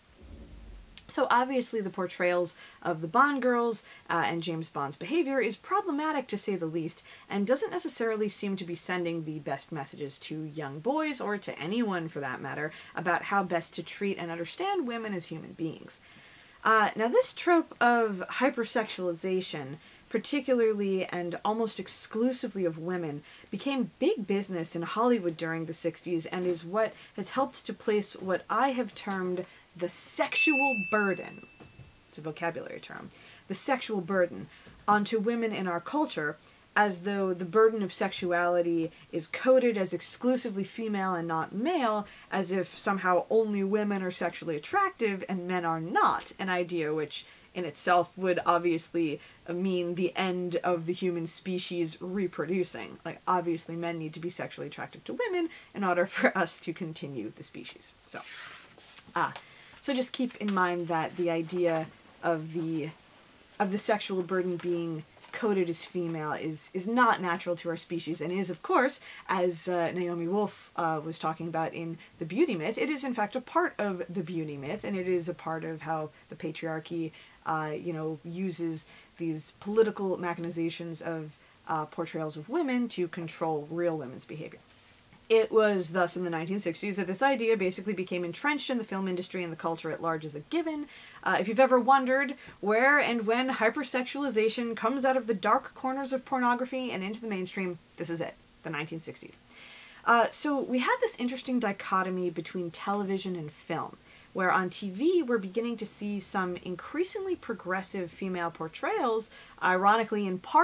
So obviously the portrayals of the Bond girls uh, and James Bond's behavior is problematic to say the least, and doesn't necessarily seem to be sending the best messages to young boys, or to anyone for that matter, about how best to treat and understand women as human beings. Uh, now this trope of hypersexualization, particularly and almost exclusively of women, became big business in Hollywood during the sixties and is what has helped to place what I have termed the sexual burden, it's a vocabulary term, the sexual burden onto women in our culture, as though the burden of sexuality is coded as exclusively female and not male, as if somehow only women are sexually attractive and men are not, an idea which in itself would obviously mean the end of the human species reproducing. Like, obviously men need to be sexually attracted to women in order for us to continue the species. So, ah, so just keep in mind that the idea of the of the sexual burden being coded as female is is not natural to our species, and is, of course, as uh, Naomi Wolf uh, was talking about in The Beauty Myth, it is in fact a part of the beauty myth, and it is a part of how the patriarchy uh, you know, uses these political machinations of uh, portrayals of women to control real women's behavior. It was thus in the nineteen sixties that this idea basically became entrenched in the film industry and the culture at large as a given. Uh, if you've ever wondered where and when hypersexualization comes out of the dark corners of pornography and into the mainstream, this is it, the nineteen sixties. Uh, so we had this interesting dichotomy between television and film, where on T V we're beginning to see some increasingly progressive female portrayals, ironically in part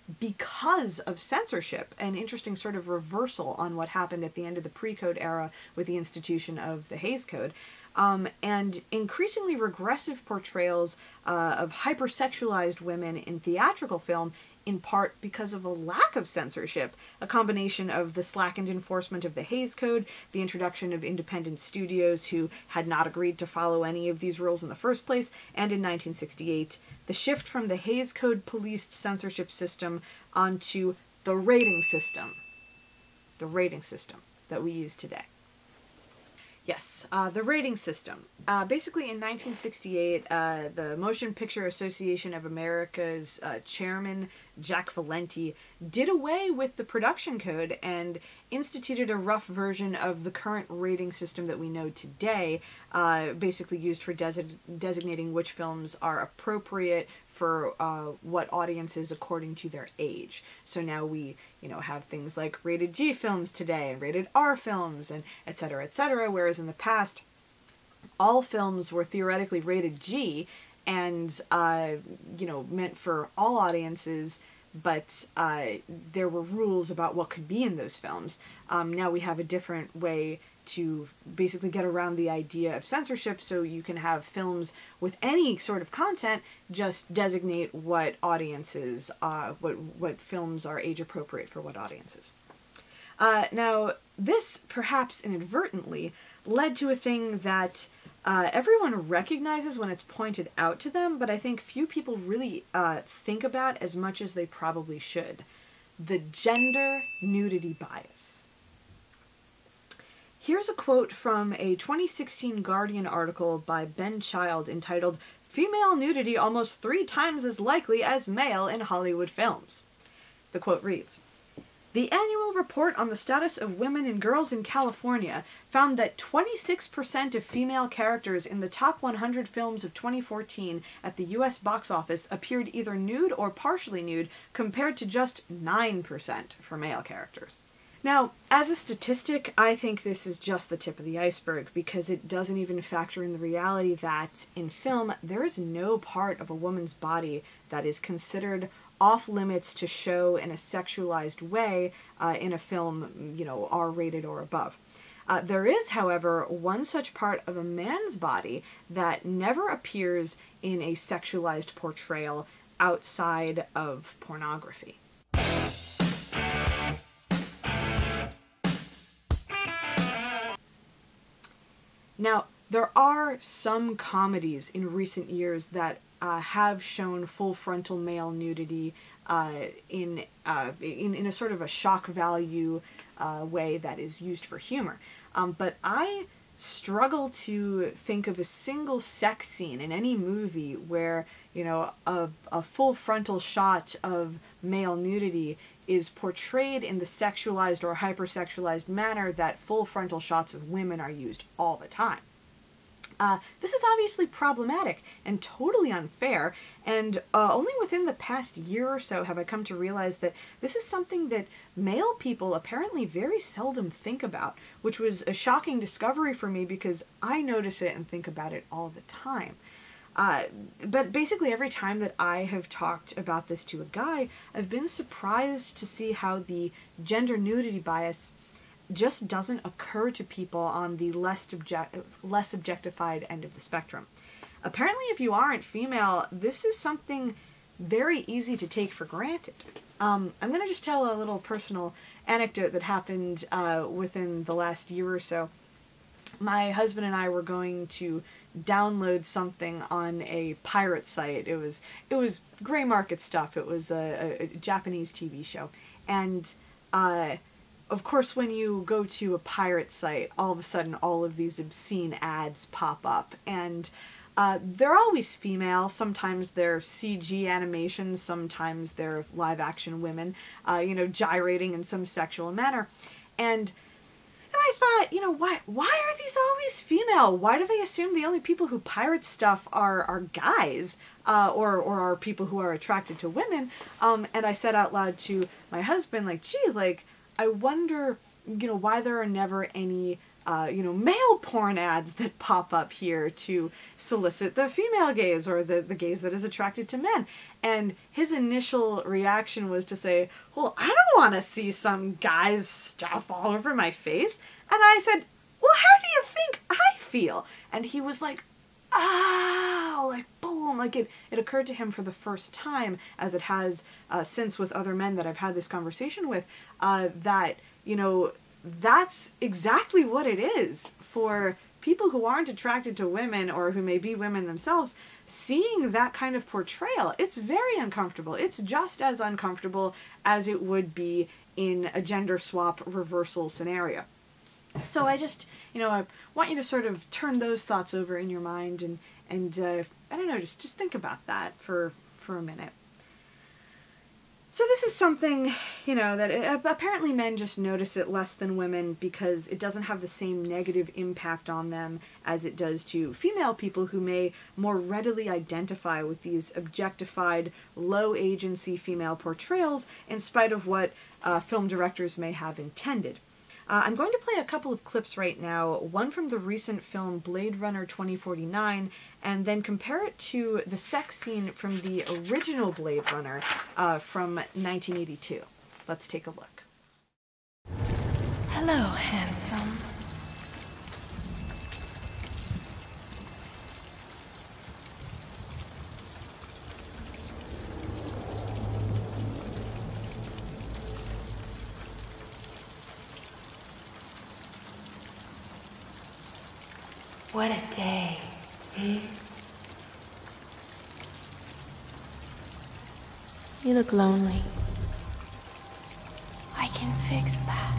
because of censorship, an interesting sort of reversal on what happened at the end of the pre-code era with the institution of the Hays Code. Um, and increasingly regressive portrayals uh, of hypersexualized women in theatrical film, in part because of a lack of censorship, a combination of the slackened enforcement of the Hays Code, the introduction of independent studios who had not agreed to follow any of these rules in the first place, and in nineteen sixty-eight, the shift from the Hays Code policed censorship system onto the rating system. The rating system that we use today. Yes, uh, the rating system. Uh, basically, in nineteen sixty-eight, uh, the Motion Picture Association of America's uh, chairman, Jack Valenti, did away with the production code and instituted a rough version of the current rating system that we know today, uh, basically used for desi designating which films are appropriate for uh, what audiences according to their age. So now we, you know, have things like rated G films today and rated R films and et cetera, et cetera, whereas in the past, all films were theoretically rated G and, uh, you know, meant for all audiences, but uh, there were rules about what could be in those films. Um, now we have a different way to basically get around the idea of censorship, so you can have films with any sort of content just designate what audiences, uh, what, what films are age appropriate for what audiences. Uh, now, this, perhaps inadvertently, led to a thing that uh, everyone recognizes when it's pointed out to them, but I think few people really uh, think about as much as they probably should. The gender nudity bias. Here's a quote from a twenty sixteen Guardian article by Ben Child entitled, "Female nudity almost three times as likely as male in Hollywood films." The quote reads, "The annual report on the status of women and girls in California found that twenty-six percent of female characters in the top one hundred films of twenty fourteen at the U S box office appeared either nude or partially nude, compared to just nine percent for male characters." Now, as a statistic, I think this is just the tip of the iceberg, because it doesn't even factor in the reality that, in film, there is no part of a woman's body that is considered off-limits to show in a sexualized way uh, in a film, you know, R rated or above. Uh, there is, however, one such part of a man's body that never appears in a sexualized portrayal outside of pornography. Now, there are some comedies in recent years that uh, have shown full frontal male nudity uh, in, uh, in in a sort of a shock value uh, way that is used for humor. Um, but I struggle to think of a single sex scene in any movie where, you know, a, a full frontal shot of male nudity is portrayed in the sexualized or hypersexualized manner that full frontal shots of women are used all the time. Uh, this is obviously problematic and totally unfair, and uh, only within the past year or so have I come to realize that this is something that male people apparently very seldom think about, which was a shocking discovery for me because I notice it and think about it all the time. Uh, but basically every time that I have talked about this to a guy, I've been surprised to see how the gender nudity bias just doesn't occur to people on the less, object less objectified end of the spectrum. Apparently, if you aren't female, this is something very easy to take for granted. Um, I'm going to just tell a little personal anecdote that happened uh, within the last year or so. My husband and I were going to download something on a pirate site. It was it was gray market stuff. It was a, a, a Japanese T V show, and uh, of course, when you go to a pirate site, all of a sudden all of these obscene ads pop up, and uh, they're always female. Sometimes they're C G animations, sometimes they're live-action women, uh, you know, gyrating in some sexual manner, and. And I thought, you know, why why are these always female? Why do they assume the only people who pirate stuff are, are guys, uh, or, or are people who are attracted to women? Um, and I said out loud to my husband, like, gee, like, I wonder, you know, why there are never any, uh, you know, male porn ads that pop up here to solicit the female gaze or the, the gaze that is attracted to men. And his initial reaction was to say, well, I don't want to see some guy's stuff all over my face. And I said, well, how do you think I feel? And he was like, oh, like boom, like it, it occurred to him for the first time, as it has uh, since with other men that I've had this conversation with, uh, that, you know, that's exactly what it is for people who aren't attracted to women or who may be women themselves. Seeing that kind of portrayal, it's very uncomfortable. It's just as uncomfortable as it would be in a gender swap reversal scenario. So I just, you know, I want you to sort of turn those thoughts over in your mind and, and uh, I don't know, just, just think about that for, for a minute. So this is something, you know, that it, apparently men just notice it less than women because it doesn't have the same negative impact on them as it does to female people who may more readily identify with these objectified, low-agency female portrayals in spite of what uh, film directors may have intended. Uh, I'm going to play a couple of clips right now, one from the recent film Blade Runner twenty forty-nine, and then compare it to the sex scene from the original Blade Runner uh, from nineteen eighty-two. Let's take a look. Hello, handsome. What a day, hmm? You look lonely. I can fix that.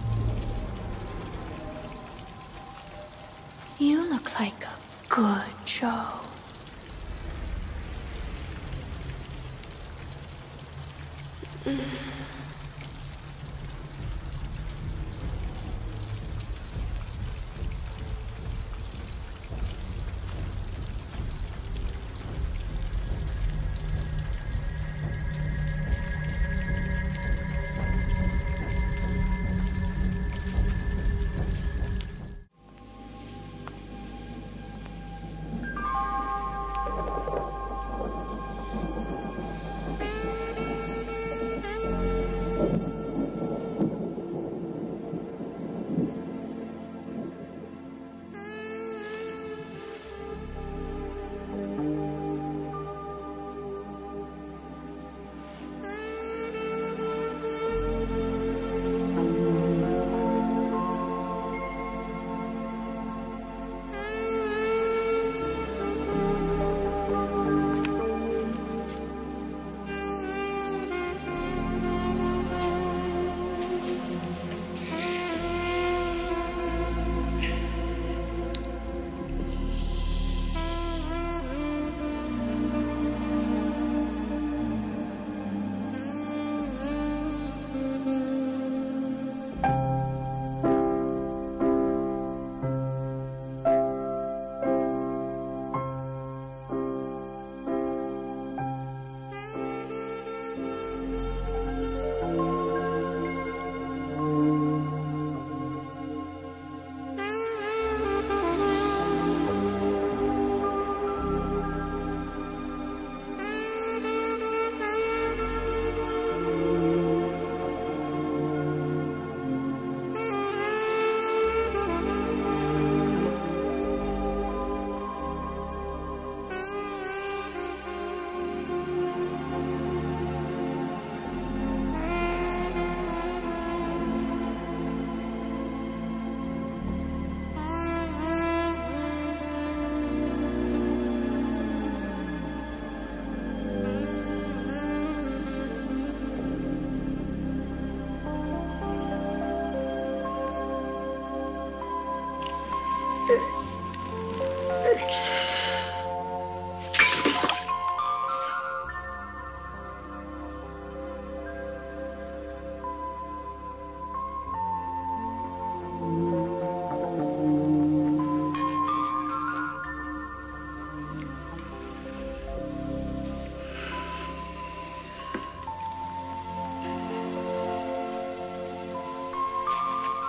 You look like a good show.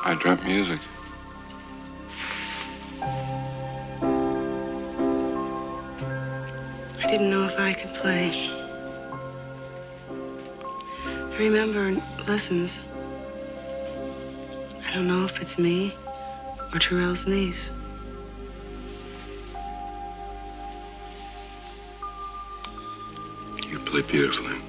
I dreamt music. I didn't know if I could play. I remember lessons. I don't know if it's me or Terrell's niece. You play beautifully.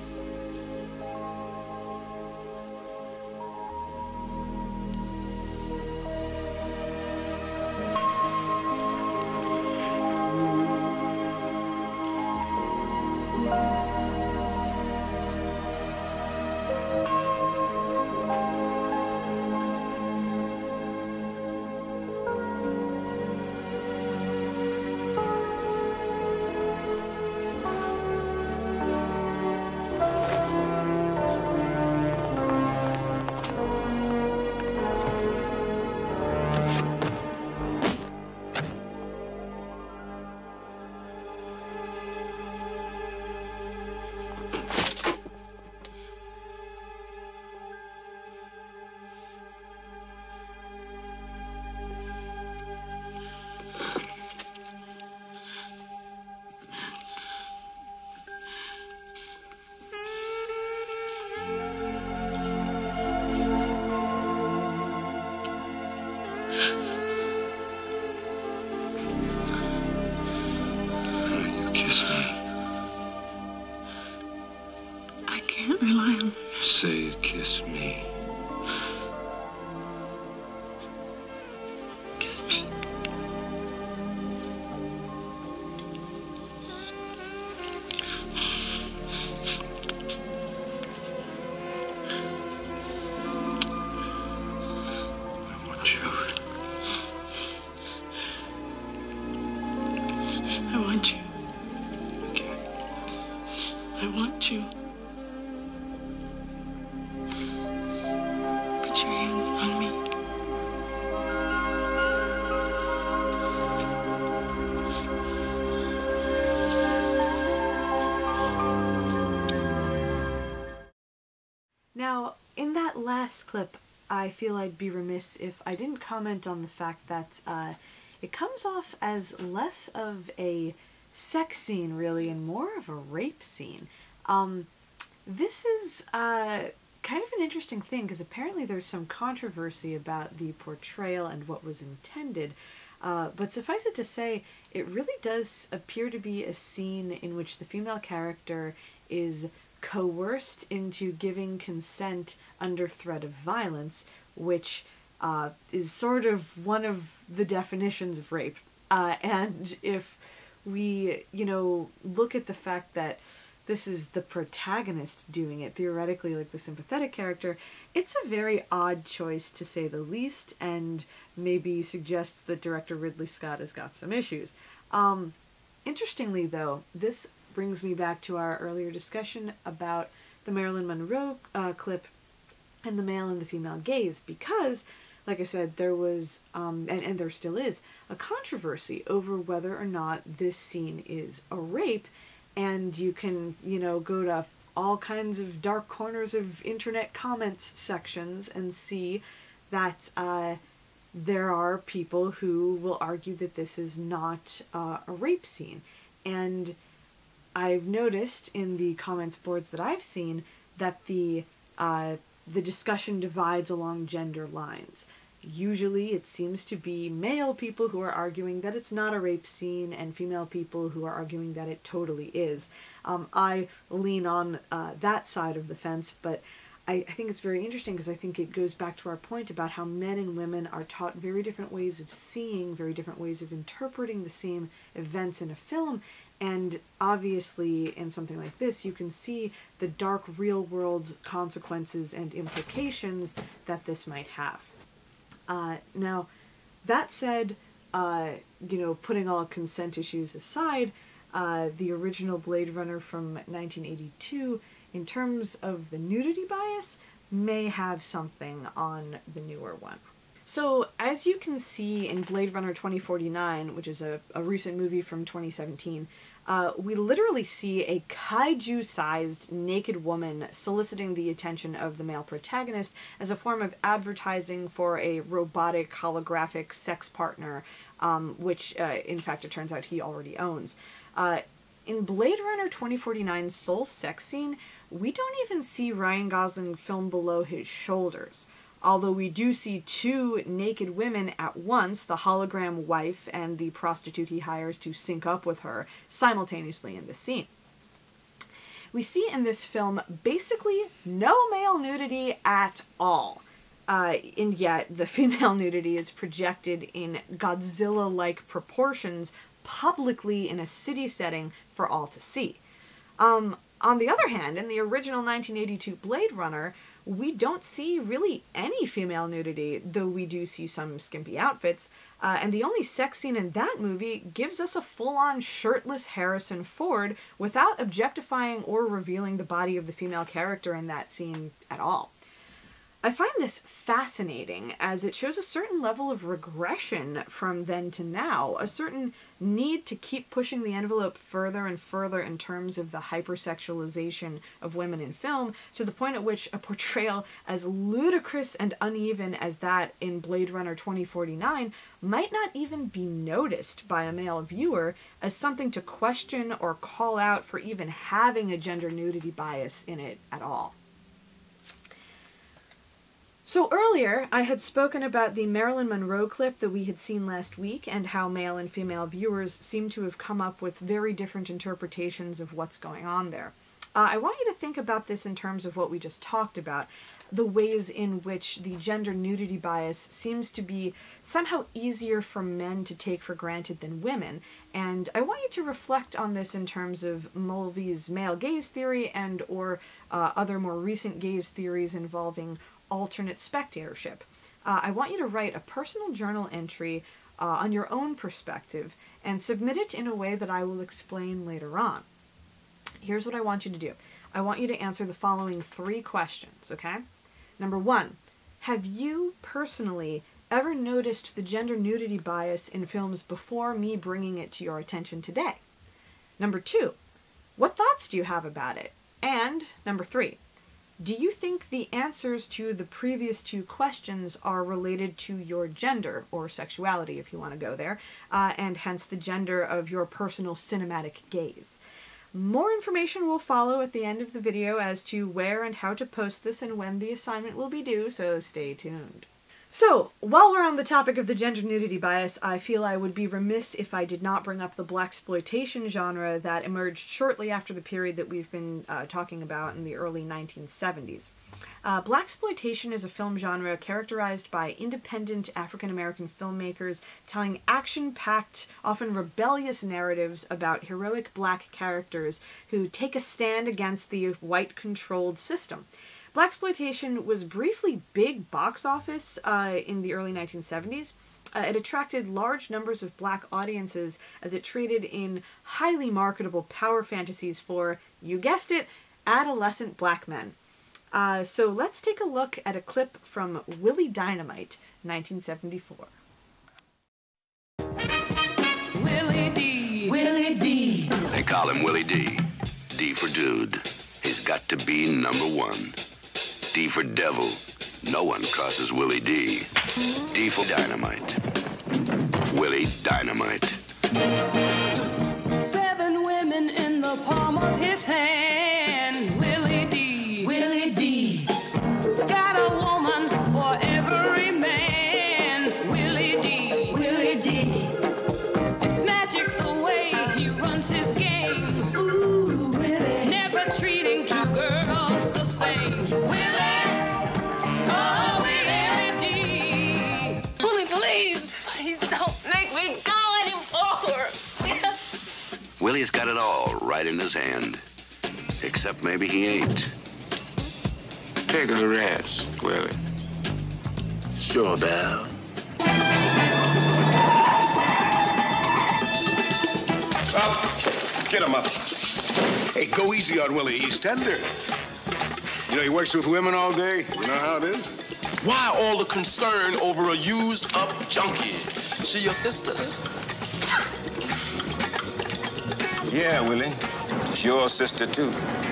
Kiss me. I can't rely on... Say, kiss me. Kiss me. I want you. I want you. I want you. Put your hands on me. Now, in that last clip, I feel I'd be remiss if I didn't comment on the fact that uh, it comes off as less of a sex scene, really, and more of a rape scene. Um, this is uh, kind of an interesting thing, because apparently there's some controversy about the portrayal and what was intended, uh, but suffice it to say, it really does appear to be a scene in which the female character is coerced into giving consent under threat of violence, which uh, is sort of one of the definitions of rape. Uh, and if we, you know, look at the fact that this is the protagonist doing it, theoretically, like the sympathetic character, it's a very odd choice, to say the least, and maybe suggests that director Ridley Scott has got some issues. Um, interestingly, though, this brings me back to our earlier discussion about the Marilyn Monroe uh, clip and the male and the female gaze, because, like I said, there was, um, and, and there still is, a controversy over whether or not this scene is a rape, and you can, you know, go to all kinds of dark corners of internet comments sections and see that uh, there are people who will argue that this is not uh, a rape scene. And I've noticed in the comments boards that I've seen that the uh, the discussion divides along gender lines. Usually it seems to be male people who are arguing that it's not a rape scene, and female people who are arguing that it totally is. Um, I lean on uh, that side of the fence, but I, I think it's very interesting, because I think it goes back to our point about how men and women are taught very different ways of seeing, very different ways of interpreting the same events in a film. And obviously, in something like this, you can see the dark real-world consequences and implications that this might have. Uh, now, that said, uh, you know, putting all consent issues aside, uh, the original Blade Runner from nineteen eighty-two, in terms of the nudity bias, may have something on the newer one. So, as you can see in Blade Runner twenty forty-nine, which is a, a recent movie from twenty seventeen, Uh, we literally see a kaiju-sized naked woman soliciting the attention of the male protagonist as a form of advertising for a robotic holographic sex partner, um, which, uh, in fact, it turns out he already owns. Uh, in Blade Runner twenty forty-nine's Soul sex scene, we don't even see Ryan Gosling film below his shoulders. Although we do see two naked women at once, the hologram wife and the prostitute he hires to sync up with her, simultaneously in the scene. We see in this film basically no male nudity at all. Uh, and yet the female nudity is projected in Godzilla-like proportions publicly in a city setting for all to see. Um, on the other hand, in the original nineteen eighty-two Blade Runner, we don't see really any female nudity, though we do see some skimpy outfits, uh, and the only sex scene in that movie gives us a full-on shirtless Harrison Ford without objectifying or revealing the body of the female character in that scene at all. I find this fascinating, as it shows a certain level of regression from then to now, a certain need to keep pushing the envelope further and further in terms of the hypersexualization of women in film, to the point at which a portrayal as ludicrous and uneven as that in Blade Runner twenty forty-nine might not even be noticed by a male viewer as something to question or call out for even having a gender nudity bias in it at all. So earlier, I had spoken about the Marilyn Monroe clip that we had seen last week and how male and female viewers seem to have come up with very different interpretations of what's going on there. Uh, I want you to think about this in terms of what we just talked about, the ways in which the gender nudity bias seems to be somehow easier for men to take for granted than women, and I want you to reflect on this in terms of Mulvey's male gaze theory and or uh, other more recent gaze theories involving alternate spectatorship. Uh, I want you to write a personal journal entry uh, on your own perspective and submit it in a way that I will explain later on. Here's what I want you to do. I want you to answer the following three questions, okay? Number one, have you personally ever noticed the gender nudity bias in films before me bringing it to your attention today? Number two, what thoughts do you have about it? And number three, do you think the answers to the previous two questions are related to your gender, or sexuality if you want to go there, uh, and hence the gender of your personal cinematic gaze? More information will follow at the end of the video as to where and how to post this and when the assignment will be due, so stay tuned. So, while we're on the topic of the gender nudity bias, I feel I would be remiss if I did not bring up the blaxploitation genre that emerged shortly after the period that we've been uh, talking about in the early nineteen seventies. Uh, blaxploitation is a film genre characterized by independent African-American filmmakers telling action-packed, often rebellious narratives about heroic black characters who take a stand against the white-controlled system. Blaxploitation was briefly big box office uh, in the early nineteen seventies. Uh, it attracted large numbers of black audiences as it traded in highly marketable power fantasies for, you guessed it, adolescent black men. Uh, so let's take a look at a clip from Willie Dynamite, nineteen seventy-four. Willie D. Willie D. They call him Willie D. D for dude. He's got to be number one. D for devil. No one crosses Willie D. D for dynamite. Willie Dynamite. Seven women in the palm of his hand. Willie D. Willie D. Got a woman for every man. Willie D. Willie D. It's magic the way he runs his game. Ooh, Willie. Never treating two girls the same. Willie. Willie's got it all right in his hand. Except maybe he ain't. Take a rest, Willie. Sure, Belle. Up. Get him up. Hey, go easy on Willie. He's tender. You know, he works with women all day. You know how it is? Why all the concern over a used-up junkie? She your sister? Yeah, Willie. It's your sister, too.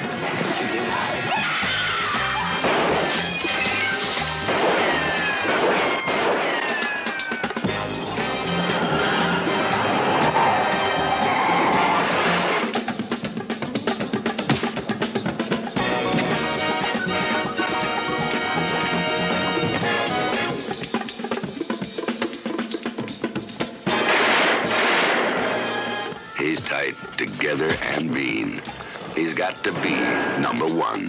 He's tight, together, and mean. He's got to be number one.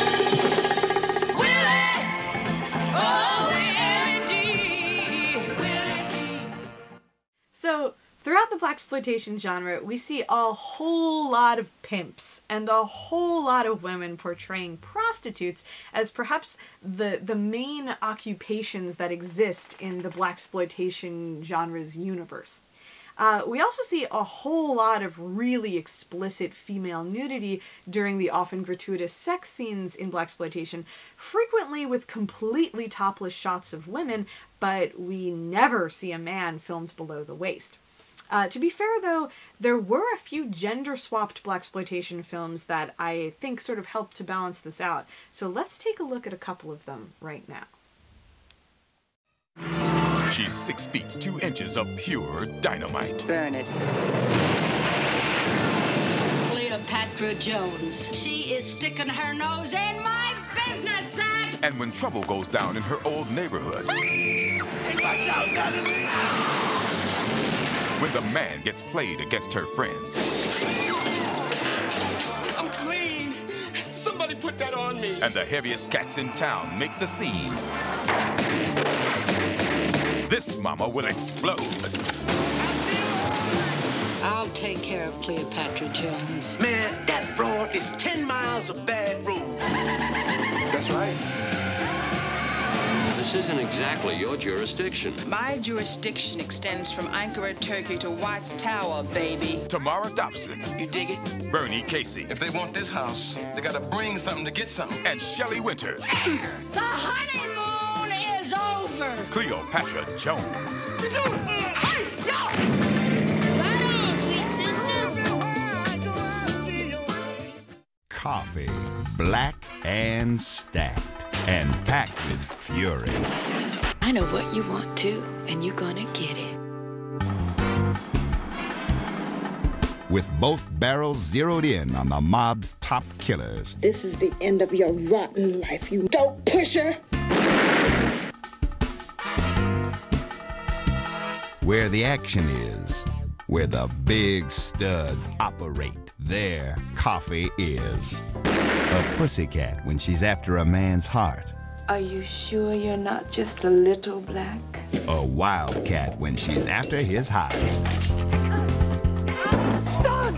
So, throughout the blaxploitation genre, we see a whole lot of pimps and a whole lot of women portraying prostitutes as perhaps the the main occupations that exist in the blaxploitation genre's universe. Uh, we also see a whole lot of really explicit female nudity during the often gratuitous sex scenes in blaxploitation, frequently with completely topless shots of women, but we never see a man filmed below the waist. Uh, to be fair, though, there were a few gender-swapped blaxploitation films that I think sort of helped to balance this out, so let's take a look at a couple of them right now. She's six feet, two inches of pure dynamite. Burn it. Cleopatra Jones. She is sticking her nose in my business, Zach! And when trouble goes down in her old neighborhood, when the man gets played against her friends, I'm clean. Somebody put that on me. and the heaviest cats in town make the scene, this mama will explode. I'll take care of Cleopatra Jones. Man, that broad is ten miles of bad road. That's right. This isn't exactly your jurisdiction. My jurisdiction extends from Ankara, Turkey to White's Tower, baby. Tamara Dobson. You dig it? Bernie Casey. If they want this house, they gotta bring something to get something. And Shelley Winters. The honeymoon is over! Cleopatra Jones. Hey, yo! Right on, sweet sister. Coffee, black and stacked, and packed with fury. I know what you want to, and you're gonna get it. With both barrels zeroed in on the mob's top killers. This is the end of your rotten life, you dope pusher! Where the action is, where the big studs operate, there coffee is. A pussycat when she's after a man's heart. Are you sure you're not just a little black? A wildcat when she's after his hide. Stop!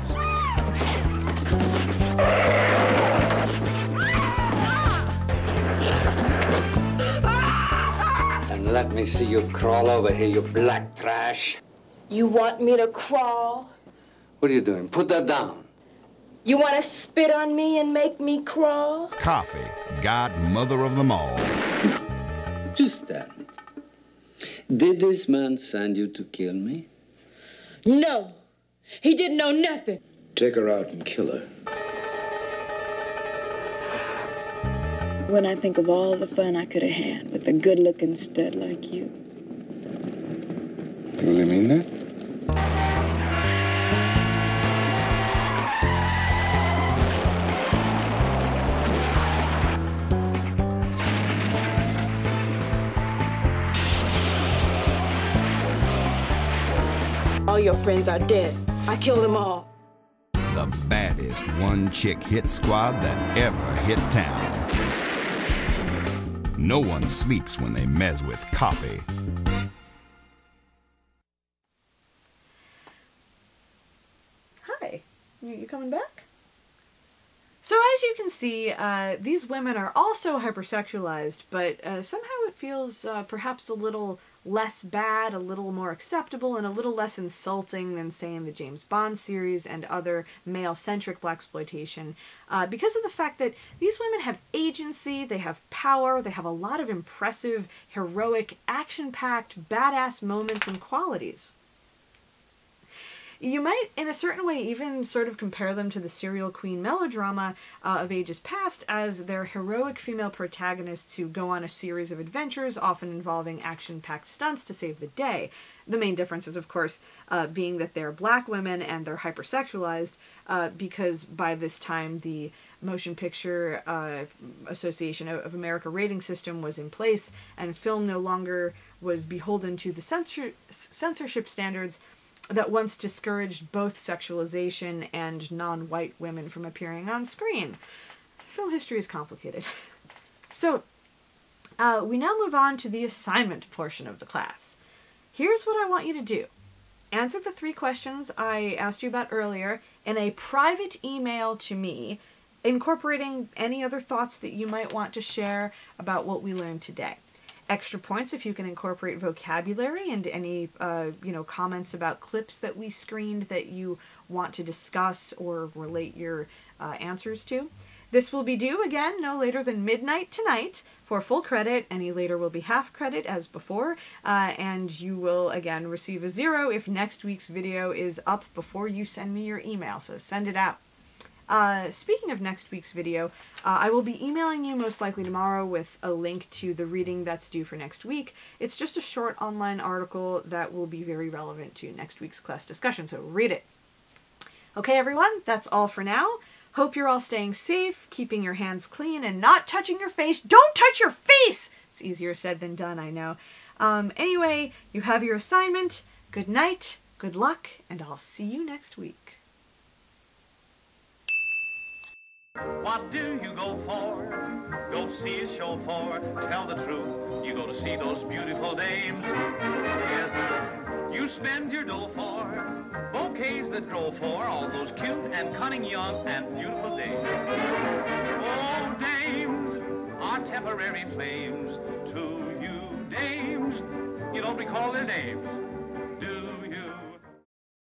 And let me see you crawl over here, you black trash. You want me to crawl? What are you doing? Put that down. You want to spit on me and make me crawl? Coffee, godmother of them all. Just that. Did this man send you to kill me? No, he didn't know nothing. Take her out and kill her. When I think of all the fun I could have had with a good-looking stud like you. You really mean that? All your friends are dead. I killed them all. The baddest one-chick hit squad that ever hit town. No one sleeps when they mess with coffee. Hi, you, you coming back? So as you can see, uh, these women are also hypersexualized, but uh, somehow it feels uh, perhaps a little less bad, a little more acceptable, and a little less insulting than, say, in the James Bond series and other male-centric blaxploitation, uh, because of the fact that these women have agency, they have power, they have a lot of impressive, heroic, action-packed, badass moments and qualities. You might, in a certain way, even sort of compare them to the serial queen melodrama uh, of ages past, as they're heroic female protagonists who go on a series of adventures, often involving action-packed stunts to save the day. The main difference is, of course, uh, being that they're black women and they're hypersexualized, uh, because by this time the Motion Picture uh, Association of America rating system was in place, and film no longer was beholden to the censor censorship standards that once discouraged both sexualization and non-white women from appearing on screen. Film history is complicated. So, uh, we now move on to the assignment portion of the class. Here's what I want you to do. Answer the three questions I asked you about earlier in a private email to me, incorporating any other thoughts that you might want to share about what we learned today. Extra points if you can incorporate vocabulary and any, uh, you know, comments about clips that we screened that you want to discuss or relate your uh, answers to. This will be due, again, no later than midnight tonight for full credit. Any later will be half credit as before, uh, and you will, again, receive a zero if next week's video is up before you send me your email, so send it out. Uh, speaking of next week's video, uh, I will be emailing you most likely tomorrow with a link to the reading that's due for next week. It's just a short online article that will be very relevant to next week's class discussion, so read it. Okay, everyone, that's all for now. Hope you're all staying safe, keeping your hands clean, and not touching your face. Don't touch your face! It's easier said than done, I know. Um, anyway, you have your assignment. Good night, good luck, and I'll see you next week. What do you go for? Go see a show for? Tell the truth, you go to see those beautiful dames. Yes, you spend your dough for bouquets that grow for all those cute and cunning young and beautiful dames. Oh, dames are temporary flames to you, dames. You don't recall their names.